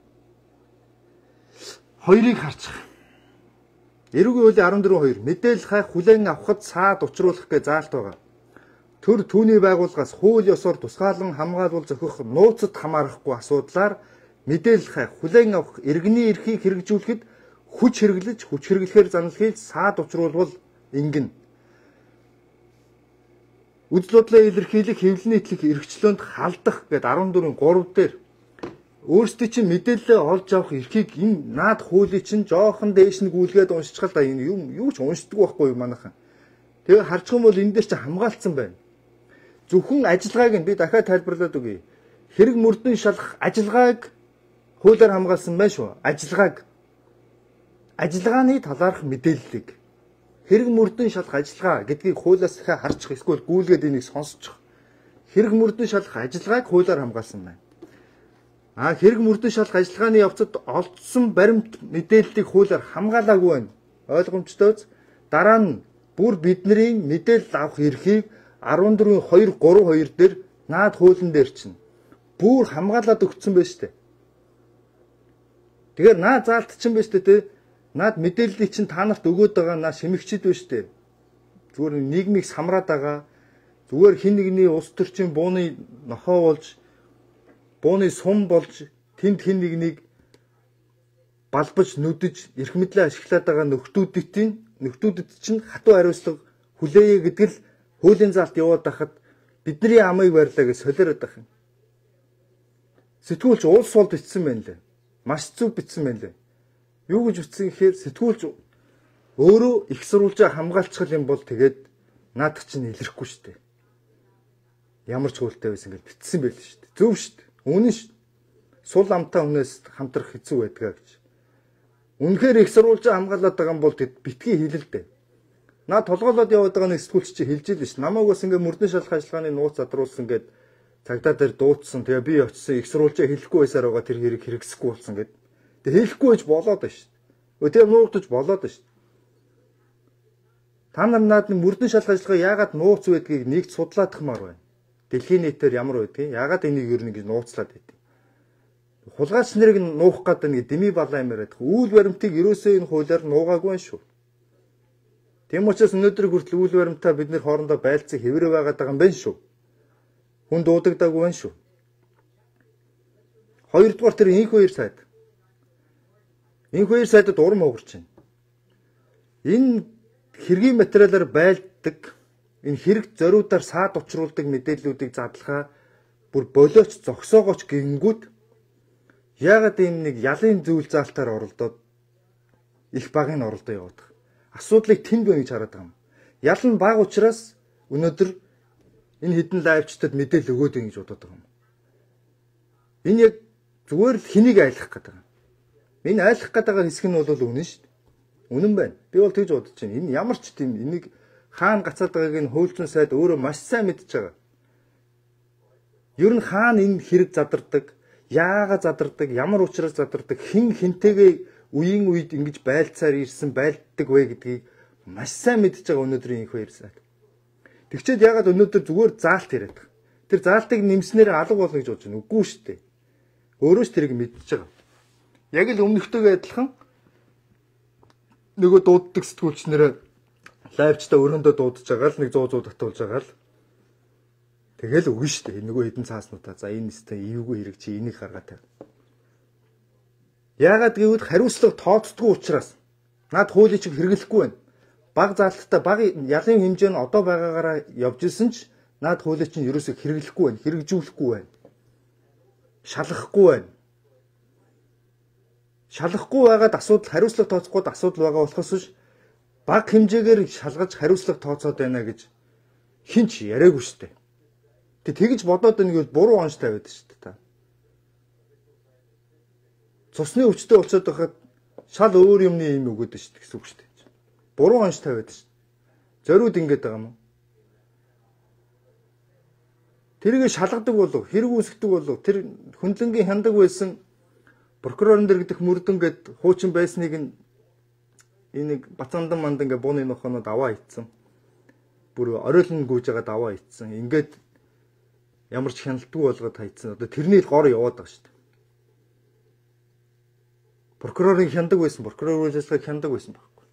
хоёрыг харчих. Эрүүгийн хуулийн арван дөрвийн хоёр мэдээлэл хайх хүлээн авахд саад учруулах гэж заалт байгаа. Төр түүний байгууллагаас хууль ёсоор тусгаалan хамгаалуул зохих нууцад хамаарахгүй асуудлаар мэдээлэл хайх, хүлээн авах, иргэний эрхийг хэрэгжүүлэхэд хүч хэрэглэж, хүч хэрэглэхээр занал хийж саад учруулбал ингэн. Үдл бодлоо илэрхийлэх, хэвлэл нийтлэх эрхчлөөнд халдах гэд арван дөрвийн гурав дээр өөрсдөө чинь мэдээлэлээ олж авах эрхийг энэ наад хуулийн чинь жоохон дээш нь гүйлгээд уншчихал да энэ юм юу ч уншдаг байхгүй юу манайхан. Тэгээ харчих юм бол энэ дээр чинь хамгаалцсан байна. Зөвхөн ажиллагааг нь би дахиад тайлбарлаад өгье. Хэрэг мөрдөн шалгах ажиллагааг хуулиар хамгаалсан байна шүү. Ажиллагааг ажиллагааны талаарх мэдээллийг хэрэг мөрдөн шалгах ажиллагаа гэдгийг хуулиас дахиад харчих эсвэл гүйлгээд энийг сонсчих. Хэрэг мөрдөн шалгах ажиллагааг хуулиар хамгаалсан байна. А хэрэг мөрдөн шалгах ажиллагааны явцад олдсон баримт мэдээллийг хуулиар хамгаалаагүй байна. Ойлгомжтой биз? Дараа нь бүр бидний мэдээлэл авах эрхийг арван дөрвийн хоёр гурав хоёр дээр наад хуулийн дээр чинь бүр хамгаалаад өгсөн байна шүү дээ. Тэгэхээр наад заалт чинь байна шүү дээ. Наад мэдээллийг чинь та нарт өгөөд байгаа наа шимэгчд байна шүү дээ. Зүгээр нийгмийг самраад байгаа. Зүгээр хин нэгний улс төрчийн бууны нохоо болж бууны сум болж тэнд хин нэгнийг балбаж нүдэж эрх мэдлээ ашиглаад байгаа нөхдүүдийн нөхдүүдэд чинь хатуу хариуцлага хүлээе гэдэг л хуулийн заалт яваад байхад бидний амыг барьлаа гэж солиороод байх юм. Сэтгүүлч улс бол бичсэн байна лээ. Маш зөв бичсэн байна лээ. Юу гэж бичсэн гэхээр сэтгүүлч өөрөө их сурвалжаа хамгаалцах юм бол тэгээд наадах чинь илэрхгүй шүү дээ. Ямар ч хуультай байсан гэж бичсэн байл шүү дээ. Зөв шүү дээ. Үнэн шүү дээ. Сул амтаа хүнээс хамтрах хэцүү байдгаа гэж. Үнэхээр их сурвалжаа хамгаалаад байгаа юм бол битгий хэлэл дээ. Наа толгоолоод яваад байгаа нэг сэтгүүлч чи хэлж ийл ш. Намайг бас ингээ мөрдөн шалгах ажиллагааны нууц задруулсан гэд цагдаа дээр дуудсан. Тэгээ би очисон их сурвалжаа хэлэхгүй байсаар байгаа тэр хэрэг хэрэгсэхгүй болсон гэд. Тэгээ хэлэхгүй байж болоод байна ш. Өө тэр нуугдаж болоод байна ш. Та нар наад мөрдөн шалгах ажиллагаа яагаад нууц байдгийг нэгт судлаадахмаар байна. Дэлхийн нийтээр ямар байдгийг яагаад энийг ер нь гэж нууцлаад байдгийг. Хулгайч нарыг нуух гэдэг нэг дими балаа юм яриад. Үйл баримтыг ерөөсөө энэ хуулиар нуугаагүй шүү. Тийм учраас өнөөдөр хүртэл үйл баримтаа бид нэр хоорондоо байлцах хэврээ байгаад байгаа юм байна шүү. Хүн дуудагдаагүй байна шүү. Хоёрдугаар тэр инх хоёр сайд. Инх хоёр сайдад урам хугарч байна. Энэ хэргийн материалаар байлддаг, энэ хэрэг зориудаар саад учруулдаг мэдээллүүдийг задлахаа бүр болооч зогсоогооч гингүүд яагаад ийм нэг ялын зүйл заалтаар оролдоод их багын оролдоо яваад байгаа. Асуудлыг тэнд байна гэж хараад байгаа юм. Ял нь баг учраас өнөөдөр энэ хідэн лайвчдад мэдээлэл өгөөд байна гэж бодоод байгаа юм. Энэ яг зүгээр л хэнийг айлах гэдэг юм. Энэ айлах гэдэг хэсэг нь бол үнэн шүү дээ. Үнэн байна. Би бол тэгж бодож байна. Энэ ямар ч тийм энийг хаана гацаад байгааг нь хуульчин сайд өөрөө маш сайн мэдж байгаа. Ер нь хаана энэ хэрэг задардаг, яагаад задардаг, ямар учраас задардаг, хэн хинтэйгээ үеийн үед ингэж байлцаар ирсэн байлддаг вэ гэдгийг маш сайн мэдж байгаа өнөөдрийн инх хоёр сайд. Тэгчээд яагаад өнөөдөр зүгээр заалт яриад байгаа. Тэр заалтыг нэмснээр алга болно гэж бодож байна. Үгүй шүү дээ. Өөрөө ч тэрийг мэдж байгаа. Яг л өмнөхтэйгээ адилхан нөгөө дууддаг сэтгүүлчнэрээ лайвчдаа өрөөндөө дуудаж байгаа л нэг сто сто татуулж байгаа л тэгэл үгүй шүү дээ. Нөгөө хідэн цааснуудаа за энэ нэстэ эвгүй хэрэг чи энийг гаргаад тав. Яагаад гэвэл хариуцлага тооцдгүй учраас над хуулийн чиг хэрэглэхгүй байна. Баг заалттай баг ялын хэмжээ нь одоо байгаагаараа явж исэн ч над хуулийн чинь ерөөсөө хэрэглэхгүй байна, хэрэгжүүлэхгүй байна. Шалгахгүй байна. Шалгахгүй байгаад асуудал хариуцлага тооцохгүй асуудал байгаа болохоос биш баг хэмжээгээр шалгаж хариуцлага тооцоод байна гэж хинч яриаггүй шүү дээ. Тэг тэгж бодоод байна гэвэл буруу онц тавиад шүү дээ та. Цусны өвчтөй болцоод байхад шал өөр юмны юм өгöd шүү дээ гэсэн үг шүү дээ. Буруу онц тавиад шүү. Зориуд ингэж байгаа юм уу? Тэрийг шалгадаг болов, хэрэг үүсгдэг болов, тэр хөндлөнгийн хяндаг байсан прокурорн дэр гэдэг мөрдөн гэд хуучин байсныг нь энийг бацандан мандан гэ бууны нохонод аваа ицсэн. Бүр оройлон гүйж байгаа даваа ицсэн. Ингээд ямар ч хяналтгүй болгоод хайцсан. Одоо тэрний л гор яваад байгаа шүү дээ. Прокурорыг хяндаг байсан, прокурор үйл ажиллагааг хяндаг байсан байхгүй.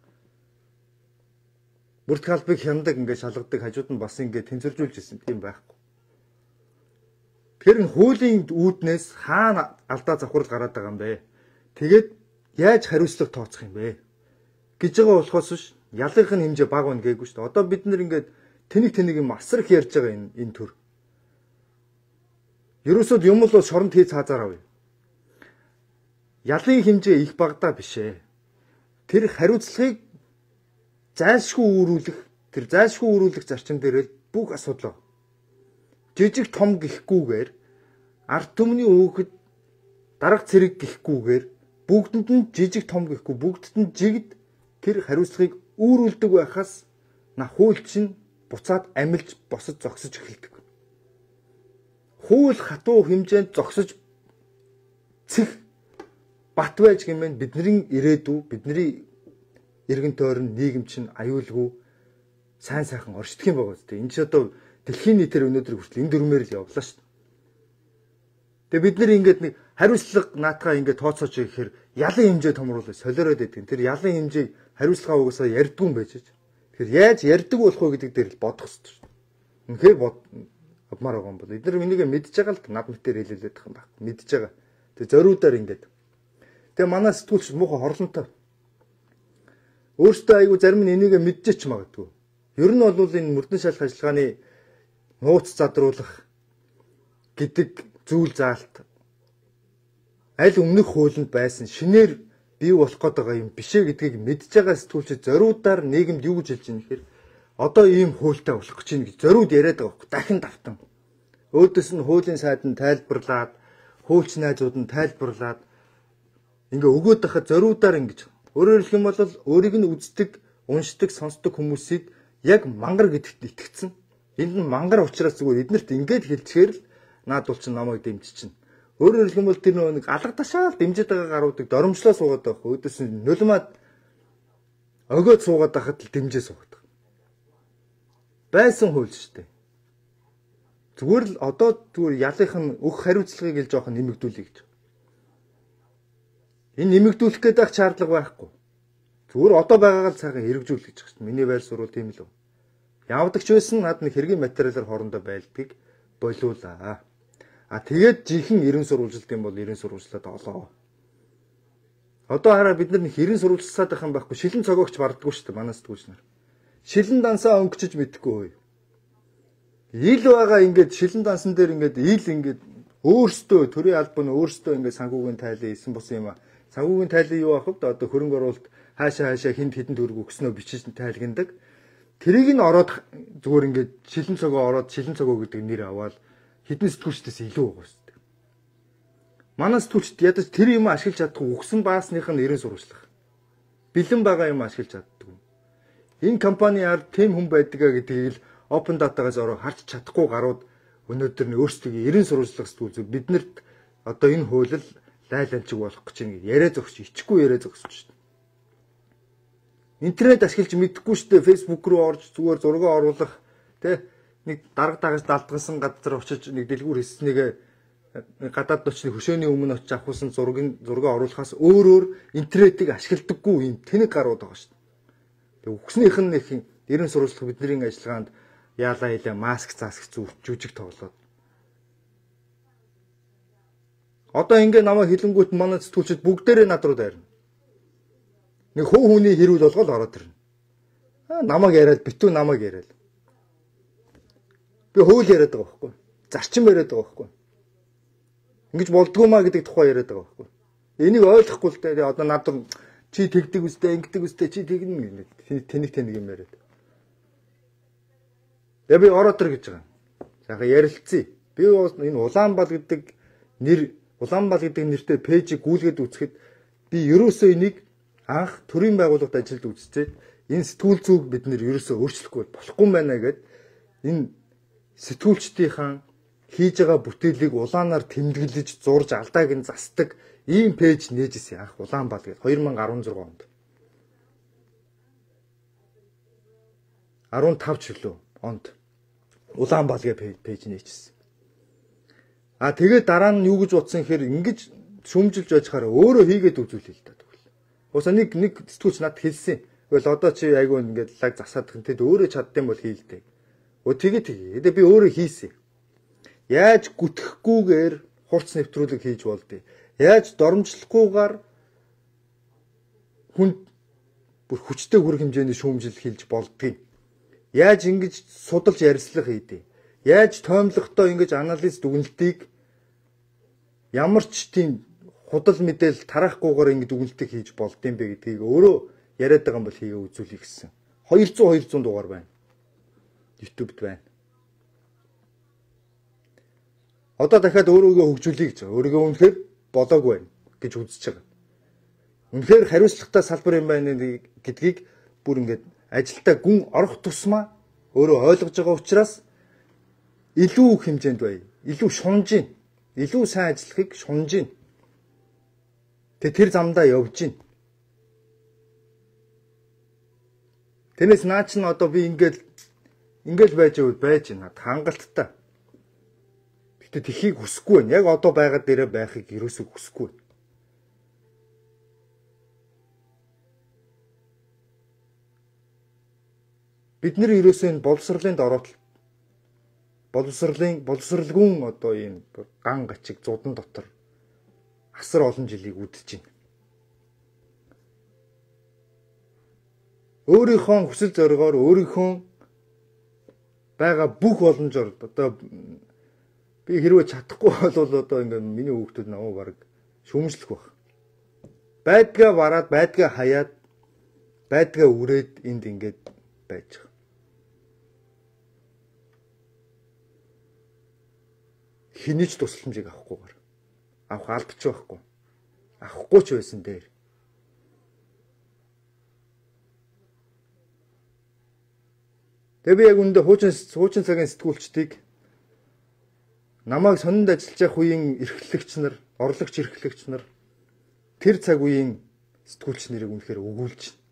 Бүрт халбыг хяндаг ингээд шалгадаг хажууд нь бас ингээд тэнцвэржүүлж ирсэн тийм байхгүй. Тэгэхээр хуулийн үүднээс хаана алдаа завхрал гараад байгаа юм бэ? Тэгээд яаж хариуцлага тооцох юм бэ? гэж байгаа болохоос биш ялынх нь хэмжээ баг байна гээгүй шүү дээ. Одоо бид нэр ингээд тэнийг тэнийг юм асар их ярьж байгаа энэ энэ төр. Ерөөсөө юм л шоронд хийж хаазаар авъя. Ялын хэмжээ их багадаа биш ээ. Тэр хариуцлагыг зайлшгүй үүрүүлэх, тэр зайлшгүй үүрүүлэх зарчим дээр л бүх асуудал. Жижиг том гэхгүйгээр ард түмний өөхөд дарга цэрэг гэхгүйгээр бүгдэнд нь жижиг том гэхгүй бүгдд нь жигд тэр хариуцлагыг үүрүүлдэг байхаас на хууль чинь буцаад амилж босож зогсож эхэлдэг. Хууль хатуу хэмжээнд зогсож цэх бат байж гэмээр бидний ирээдүй бидний эргэн тойрон нийгэм чинь аюулгүй сайн сайхан оршдох юм байгаа үстэй. Энд чи одоо дэлхийн нийтээр өнөөдөр хүртэл энэ дөрмээр л явлаа шүү дээ. Тэгээ бид нэр ингээд нэг хариуцлага наатгаа ингээд тооцоож ихээр ялын хэмжээ томруулах солиороод байдаг. Тэр ялын хэмжээг хариуцлага угаасаа ярьдгүй юм байж. Тэгэхээр яаж ярьдаг болох вэ гэдэг дээр л бодох хэрэгтэй шүү дээ. Үнэхээр бодмаар байгаа юм бол эдгээр минийгээ мэдж байгаа л над мэтээр хэлүүлээд байгаа юм байна. Мэдж байгаа. Тэгээ зориудаар ингээд. Тэгээ манай сэтгүүлч муухай хорлонтой. Өөртөө айгу зарим нь энийгээ мэдчихэж магадгүй. Ер нь бол энэ мөрдөн шалах ажиллагааны нууц задруулах гэдэг зүйл заалт аль өмнөх хуулинд байсан шинээр бий болох гэдэг юм бишээ гэдгийг мэдж байгаа сэтгүүлчид зориудаар нийгэмд юу гэж хэлж байгаа юм гэхээр одоо ийм хуультай болох гэж байна гэж зориуд яриад байгаа байхгүй дахин давтан. Өөдөөс нь хуулийн сайданд тайлбарлаад хуульч найзууд нь тайлбарлаад ингээ өгөөд байхад зориудаар ингэж. Өөрөөр хэлэх юм бол өөрийг нь үздэг, уншдаг, сонсдог хүмүүсийг яг мангар гэдэгт итгэцэн. Энд нь мангар учраас зүгээр эднэрт ингээд хэлчихээр л наад бол чин намайг дэмжиж чинь. Өөрөөр хэлэх юм бол тэр нэг алга ташаал дэмжиж байгаа гаруудыг доромжлоо суугаад байх. Өөдөөс нь нулимаад өгөөд суугаад байхад л дэмжээ суугаад. Байсан хууль шүү дээ. Зүгээр л одоо зүгээр ялынх нь өөх хариуцлагыг л жоохон нэмэгдүүлье гэж. Энэ нэмэгдүүлэх гэдэг шаардлага байхгүй. Зүгээр одоо байгаагаар цагаан хэрэгжүүлэх гэж байна. Миний байр суурь тийм л үү. Явдаг ч байсан над нэг хэргийн материалаар хоорондоо байлдгийг болиулаа. А тэгээд жинхэнэ ерэн сурвалжилт юм бол ерэн сурвалжлаад олоо. Одоо хараа бид нар нэг ерэн сурвалжилсаад байх юм байхгүй. Шилэн цогоогч бардггүй шүү дээ манай сэтгүүлч нар. Шилэн дансаа өнгөчж мэдхгүй. Ил байгаа ингээд шилэн дансан дээр ингээд ил ингээд өөртөө төрийн албан өөртөө ингээд санхүүгийн тайлан исэн бос юм а. Санхүүгийн тайлан юу ах вэ? Одоо хөрөнгө оруулалт хаашаа хаашаа хинт хідэн төгрөг өгснөө бичиж тайлгандаг. Тэрийг нь ороод зүгээр ингээд шилэн цогоо ороод шилэн цогоо гэдэг нэр аваад хідэн сэтгүүлчдээс илүү байгаа шүү дээ. Манай сэтгүүлчд ядаж тэр юм ашиглаж чадахгүй өгсөн баасных нь ерэн сурвалжлах. Бэлэн байгаа юм ашиглаж чаддаг. Энэ компани ард тэм хүн байдгаа гэдгийг л open data-гаас ороо харж чадахгүй гарууд өнөөдөр нь өөрсдөө ерэн сурвалжлах сэтгүүлчид биднэрт одоо энэ хууль лайл амжиг болох гэж ингэ яриа зогсож ичихгүй яриа зогсож шүү дээ. Интернет ашиглаж мэдхгүй шүү дээ. Facebook руу орж зүгээр зураг оруулах тэ нэг дарга дагаж далдгасан газар очиж нэг дэлгүүр хийснийг гадаад очны хөшөөний өмнө очиж авахсан зургийг зураг оруулахаас өөрөөр интернетийг ашигладаггүй юм тэнэг гарууд байгаа шүү дээ. Тэг үгснийх нь нэг ерэн сурвалжлах бидний ажиллагаанд яалаа хэлээ маск заасх зүв жүжиг тоглоод. Одоо ингэ намайг хилэнгүүт манай сэтгүүлчид бүгдээрээ над руу дайрна. Нэг хуу хүний хэрүүл болгоод ороод ирнэ. Аа намайг яриад битүү намайг яриад. Би хууль яриад байгаа байхгүй. Зарчим яриад байгаа байхгүй. Ингэж болдгоо маа гэдэг тухай яриад байгаа байхгүй. Энийг ойлгохгүй л дээ. Одоо над чи тэгдэг үстэй, ингэдэг үстэй чи тэгнэ гэнэ. Тэнийг тэнийг юм яриад. Тэгээ би ороод ир гэж байгаа. Сайхан ярилцъя. Би энэ Улаанбал гэдэг нэр Улаанбал гэдэг нэртэй пэйжийг гүйлгээд үзэхэд би ерөөсөө энийг анх төрийн байгууллагад ажиллаж үзчихээд энэ сэтгүүл зүг бид нэр ерөөсөө өөрчлөхгүй болохгүй юм байна гэд энэ сэтгүүлчдийн хийж байгаа бүтээлийг улаанаар тэмдэглэж зурж алдааг нь засдаг ийм пэйж нээжсэн анх Улаанбал гэдэг две тысячи десять онд.15 ч лөө онд Улаанбал гэдэг пэйж нээжсэн. А тэгээд дараа нь юу гэж утсан гэхээр ингэж шүмжилж байжхаараа өөрөө хийгээд үзүүлээ л та тэгвэл. Уусаа нэг нэг сэтгүүлч надад хэлсэн. Тэгвэл одоо чи айгүй ингээд лаг засаад гэнтэй өөрөө чаддсан бол хийлдэг. Өө тэгээ тэгээ. Тэгээ би өөрөө хийсэн. Яаж гүтгэхгүйгээр хурц нэвтрүүлэг хийж болдгийг. Яаж доромжлохгүйгээр хүнд бүр хүчтэй хүрэх хэмжээний шүүмжил хийж болдгийг. Яаж ингэж судалж ярьслах хийдэг. Яаж тоомлохдоо ингэж анализ дүгнэлтийг ямар ч тийм худал мэдээлэл тараахгүйгээр ингэ дүгнэлтийг хийж болдсон бэ гэдгийг өөрөө яриад байгаа юм бол хийгээ үзүүлэх гэсэн. хоёр зуун хоёр зуун дугаар байна. YouTube-д байна. Одоо дахиад өөрийгөө хөгжүүлэе гэж байгаа. Өөрийгөө үнэхээр болоог байна гэж үзэж байгаа. Үнэхээр хариуцлагатай салбар юм байна гэдгийг бүр ингээд ажилдаа гүн орох тусмаа өөрөө ойлгож байгаа учраас илүү их хэмжээнд бай. Илүү шунж гин. Илүү сайн ажиллахыг шунж гин. Тэ тэр замдаа явж гин. Тэрнээс наа чи одоо би ингээд ингээд байж байвал байж гин. Хангалттай. Гэтэ тхийг хүсэхгүй байна. Яг одоо байгаад дээрээ байхыг ерөөсөө хүсэхгүй байна. Бид нэр ерөөсөө энэ боловсролын дороод боловсролын боловсралгүйн одоо ийм ган гачиг зудан дотор асар олон жилийг үдэж байна. Өөрийнхөө хүсэл зоригоор өөрийнхөө байгаа бүх боломжоор одоо би хэрвээ чадахгүй бол одоо ингээ миний хүүхдүүд намайг баг шүүмжлэх байх. Байдгаа бараад байдгаа хаяад байдгаа үрээд энд ингээд байж байгаа. Хинийч тусламжийг авахгүйгээр авах алдчих байхгүй. Авахгүй ч байсан дээр. Тэгээ би яг үндэ хуучин хуучин цагийн сэтгүүлчдийг намайг сонинд ажиллаж явах үеийн эрхлэгч нар, орлогч эрхлэгч нар тэр цаг үеийн сэтгүүлч нарыг үнэхээр өгүүлж байна.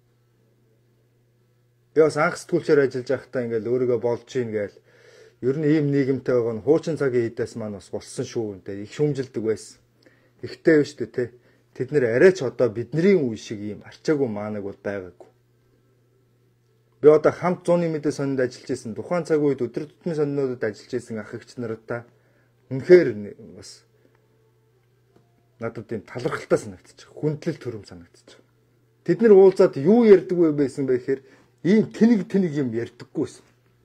Би бас анх сэтгүүлчээр ажиллаж байхдаа ингээл өөрийгөө болж ийн гээл ер нь ийм нийгэмтэй байгаа нь хуучин цагийн эдээс маань бас болсон шүү. Тэ их шүүмжилдэг байсан. Ихтэй биш үү те. Тэд нэр арай ч одоо бидний үе шиг ийм арчаагүй маанаг бол байгаагүй. Би одоо хамт зууны мэдээ сонинд ажиллаж исэн. Тухайн цаг үед өдөр тутмын сониудад ажиллаж исэн ах эгч нартай үнэхээр бас надад тийм талархалтай санагдчих. Хүндлэл төрөм санагдчих. Тэд нэр уулзаад юу ярьдаг вэ байсан бэ гэхээр ийм тэнэг тэнэг юм ярьдаггүй байсан.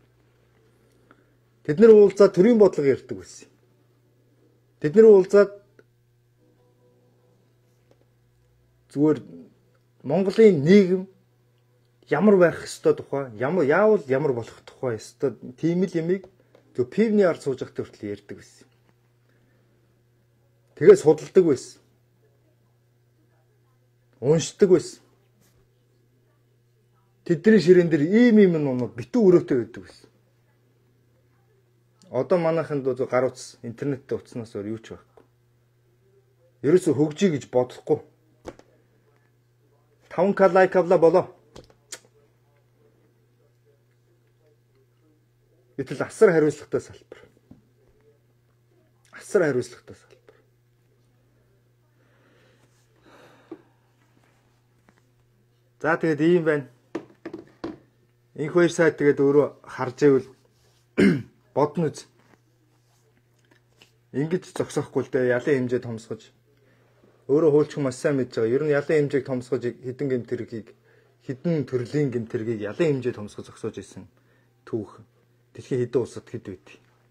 Тэд нэр уулзаад төрийн бодлого ярьдаг байсан. Тэд нэр уулзаад зүгээр Монголын нийгэм ямар байх ёстой тухай, ямар яавал ямар болох тухай ёстой тийм л юмыг зөв пивний ард сууж байхдаа хүртэл ярьдаг байсан. Тэгээ судалдаг байсан. Уншдаг байсан. Тэдний ширээн дээр ийм ийм нуунууд битүү өрөөтэй байдаг байсан. Одоо манайханд зөө гар утас интернеттэй утаснаас өөр юу ч байхгүй. Ерөөсө хөгжиж гэж бодохгүй. таван к лайк авла болоо. Гэтэл асар хариуцлагатай салбар. Асар хариуцлагатай салбар. За тэгээд ийм байна. Инх хоёр сайд тэгээд өөрөө харж ивэл бодно үз. Ингэж зогсоохгүй л дээ ялын хэмжээ томсгож. Өөрөө хуульч маш сайн мэдж байгаа. Ер нь ялын хэмжээг томсгож хідэн гэмтэргийг хідэн төрлийн гэмтэргийг ялын хэмжээ томсгож зогсоож исэн түүх. Дэлхийн хэдэн улсад хэд байд.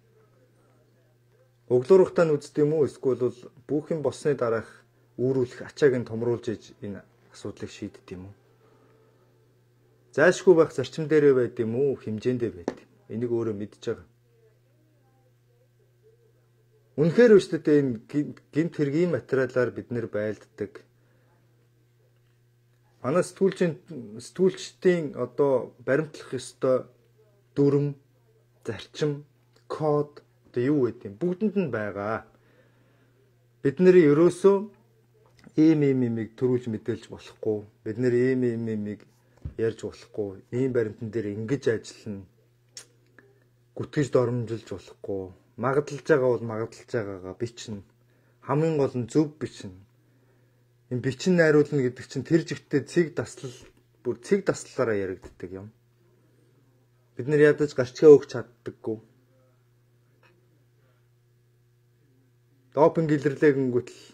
Углуурхтаа нь үзд юм уу? Эсвэл бол бүхэн боссны дараах үүрүүлэх ачааг нь томруулж иж энэ асуудлыг шийддэг юм уу? Зайлшгүй байх зарчим дээрээ байд юм уу? Хэмжээндээ байд. Энийг өөрөө мэдж байгаа. Үнэхээр өчтөд энэ гинт хэргийн материалаар бид нэр байлддаг. Манай сэтгүүлчийн сэтгүүлчдийн одоо баримтлах ёстой дүрм, зарчим, код одоо юу гэдэг юм бүгдэнд нь байгаа. Бид нэр ерөөсөө ийм ийм имийг төрүүлж мэдээлж болохгүй. Бид нэр ийм ийм имийг ярьж болохгүй. Ийм баримтан дээр ингэж ажиллана. Гүтгэж доромжилж болохгүй. Магадлж байгаа бол магадлж байгаагаа бичнэ. Хамгийн гол нь зөв бичнэ. Энэ бичин найруулна гэдэг чинь тэр жигтэй цэг таслал бүр цэг таслалаараа яригддаг юм. Бид нэр ядаж гарчгаа өгч чаддаггүй. Допинг илэрлээ гингүүт л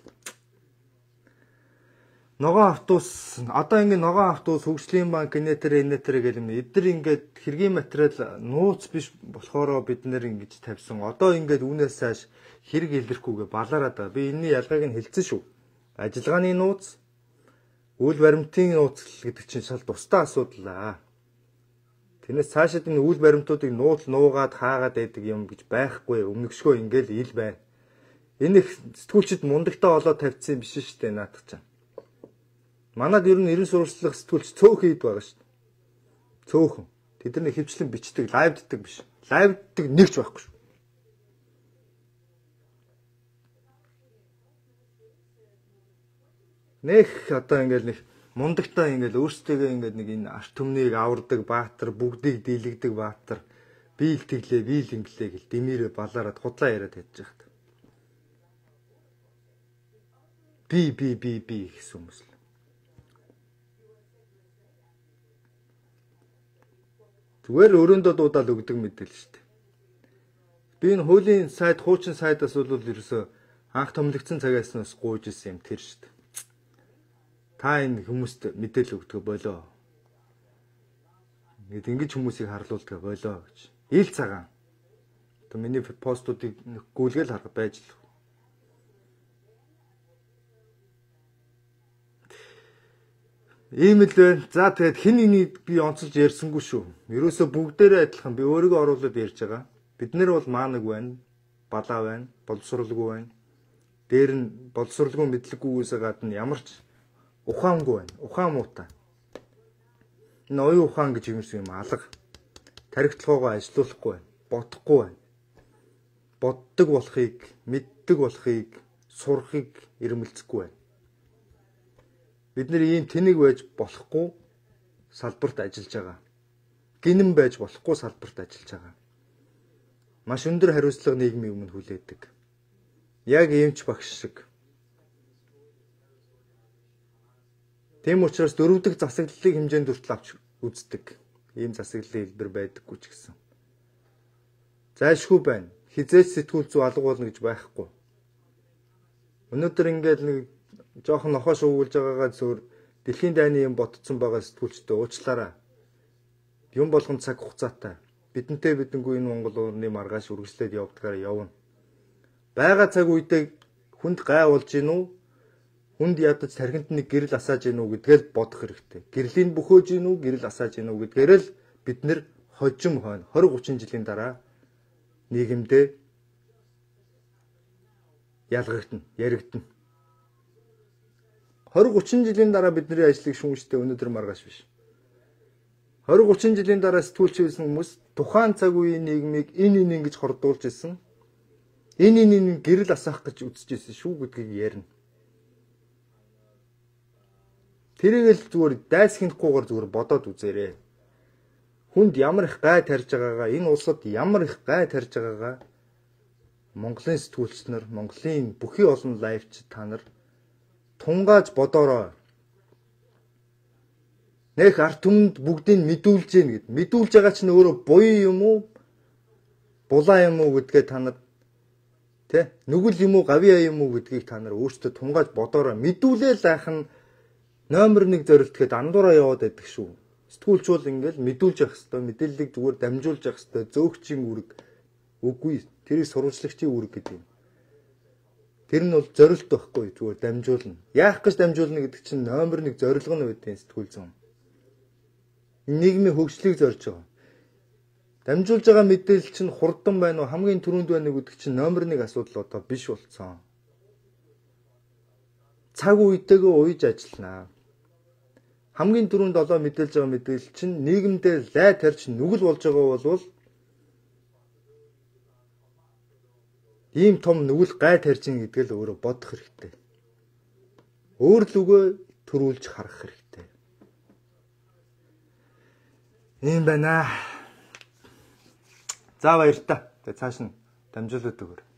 ногоон автобус одоо ингэ ногоон автобус хөгжлийн банк инетер инетер гэл юм. Эдгээр ингээд хэргийн материал нууц биш болохоор бид нэр ингэж тавьсан. Одоо ингээд үүнээс цааш хэрэг илэрхгүйгээ балаараа да. Би энэний ялгааг нь хэлсэн шүү. Ажиллагааны нууц, үйл баримтын нууц гэдэг чинь шал тусдаа асуудал аа. Тэрнээс цаашид энэ үйл баримтуудыг нууц нуугаад хаагаад байдаг юм гэж байхгүй. Өмнөшгөө ингээл ил байна. Энэ их сэтгүүлчд мундагтаа олоод тавьчихсан биш шүү дээ наадах чинь. Манад ер нь ерэн сурвалжлах сэтгүүлч цөөхөн ид байгаа шүү дээ. Цөөхөн. Тэдний хөвчлэн бичдэг, лайвддаг биш. Лайвддаг нэгч байхгүй шүү. Нэх одоо ингээл нэг мундагтаа ингээл өөрсдөө ингээд нэг энэ арт түмнийг авардаг баатар, бүгдийг дийлэгдэг баатар, бийл тэглээ, бийл инглээ гэл дэмэрэ балаараад худлаа яриад тавьж байгаа. Би би би би гэсэн хүмүүс л. Зүгээр өрөөндөө дуудаал өгдөг мэдээл шүү дээ. Би энэ хуулийн сайт, хуучин сайтаас бол ерөөсөө анх томилогдсон цагаас нь гуйж исэн юм тэр шүү дээ. Та энэ хүмүүст мэдээлэл өгдөг болоо. Ингээд ингэж хүмүүсийг харлуулдаг болоо гэж. Ил цагаан. Одоо миний постуудыг гүйлгээл харах байж л. Ийм л байна. За тэгээд хэн нэгийг би онцолж ярьсангүй шүү. Ерөөсө бүгдээрээ адилхан би өөрийгөө оруулаад ярьж байгаа. Бид нэр бол маанаг байна, балаа байна, боловсралгүй байна. Дээр нь боловсралгүй мэдлэггүйгээсээ гадна ямар ч ухаангүй байна. Ухаан муутай. Энэ оюун ухаан гэж юмэрсэн юм алга. Тархитлагоогоо ажилуулахгүй байна. Бодохгүй байна. Боддог болохыг, мэддэг болохыг, сурахыг ирмэлцэхгүй байна. Бид нэр ийм тэнэг байж болохгүй салбарт ажиллаж байгаа. Гинэн байж болохгүй салбарт ажиллаж байгаа. Маш өндөр хариуцлага нийгмийн өмнө хүлээдэг. Яг иймч багш шиг. Тийм учраас дөрөвдөг засаглалыг хэмжээнд хүртэл авч үздэг. Ийм засаглалын хэлбэр байдаггүй ч гэсэн. Зайлшгүй байна. Хизээч сэтгүүл зүй алга болно гэж байхгүй. Өнөөдөр ингээд нэг жоохон нохоо шуугуулж байгаагаа зөвөр дэлхийн дайны юм ботцсон байгаа сэтгүүлчтэй уучлаарай. Юм болгон цаг хугацаатай. Бидэнтэй бидэнгүй энэ Монгол орны маргааш үргэлжлээд явдгаараа явна. Бага цаг үедээ хүнд гай болж гин үү? Хүнд ядаж тархинд нэг гэрэл асааж гин үү гэдгээл бодох хэрэгтэй. Гэрлийн бөхөөж гин үү, гэрэл асааж гин үү гэдгээр л бид нэр хожим хойно двадцать тридцать жилийн дараа нийгэмдээ ялгагдана, яригдана. двадцать тридцать жилийн дараа бидний ажлыг шүүмжтэй өнөөдөр маргааш биш. двадцать тридцать жилийн дараа сэтгүүлч байсан хүмүүс тухайн цаг үеийн нийгмийг энэ энэ ингэж хордуулж исэн. Энэ энэ гэрэл асаах гэж үзэж исэн шүү гэдгийг ярина. Тэрийг л зүгээр дайсхиндахгүйгээр зүгээр бодоод үзээрэй. Хүнд ямар их гай тарьж байгаагаа, энэ улсад ямар их гай тарьж байгаагаа Монголын сэтгүүлч нар, Монголын бүхий олон лайвч та нар тунгааж бодороо. Нэх арт түмэнд бүгдийг мэдүүлж гин гэд. Мэдүүлж байгаа чинь өөрөө буян юм уу? Булаа юм уу гэдгээ та нар тэ нүгэл юм уу, гавьяа юм уу гэдгийг та нар өөрсдөө тунгааж бодороо. Мэдүүлээл айх нь номер нэг зорилт гээд андуураа яваад байдаг шүү. Сэтгүүлч бол ингээл мэдүүлж явах хэвээр, мэдээллийг зүгээр дамжуулж явах хэвээр зөөгчийн үүрэг. Үгүй, тэрийг сурвалжлагчийн үүрэг гэдэг юм. Тэр нь бол зорилт байхгүй зүгээр дамжуулна. Яах гэж дамжуулна гэдэг чинь номер нэг зорилго нь үүдэн сэтгүүл зүүн. Нийгмийн хөгжлийг зорж байгаа. Дамжуулж байгаа мэдээлэл чинь хурдан байна уу, хамгийн түрүүнд байна уу гэдэг чинь номер нэг асуудал одоо биш болцсон. Цаг үетэйгээ уйж ажиллана. Хамгийн түрүүнд олоо мэдээлж байгаа мэдээлэл чинь нийгэмдээ лай тарьж нүгэл болж байгаа бол ийм том нүгэл гай тарьж ийн гэдгээ л өөрөө бодох хэрэгтэй. Өөр лүгөө төрүүлж харах хэрэгтэй. Ийм байна. За баяр та. Тэгээ цааш нь дамжуулаад өгөр.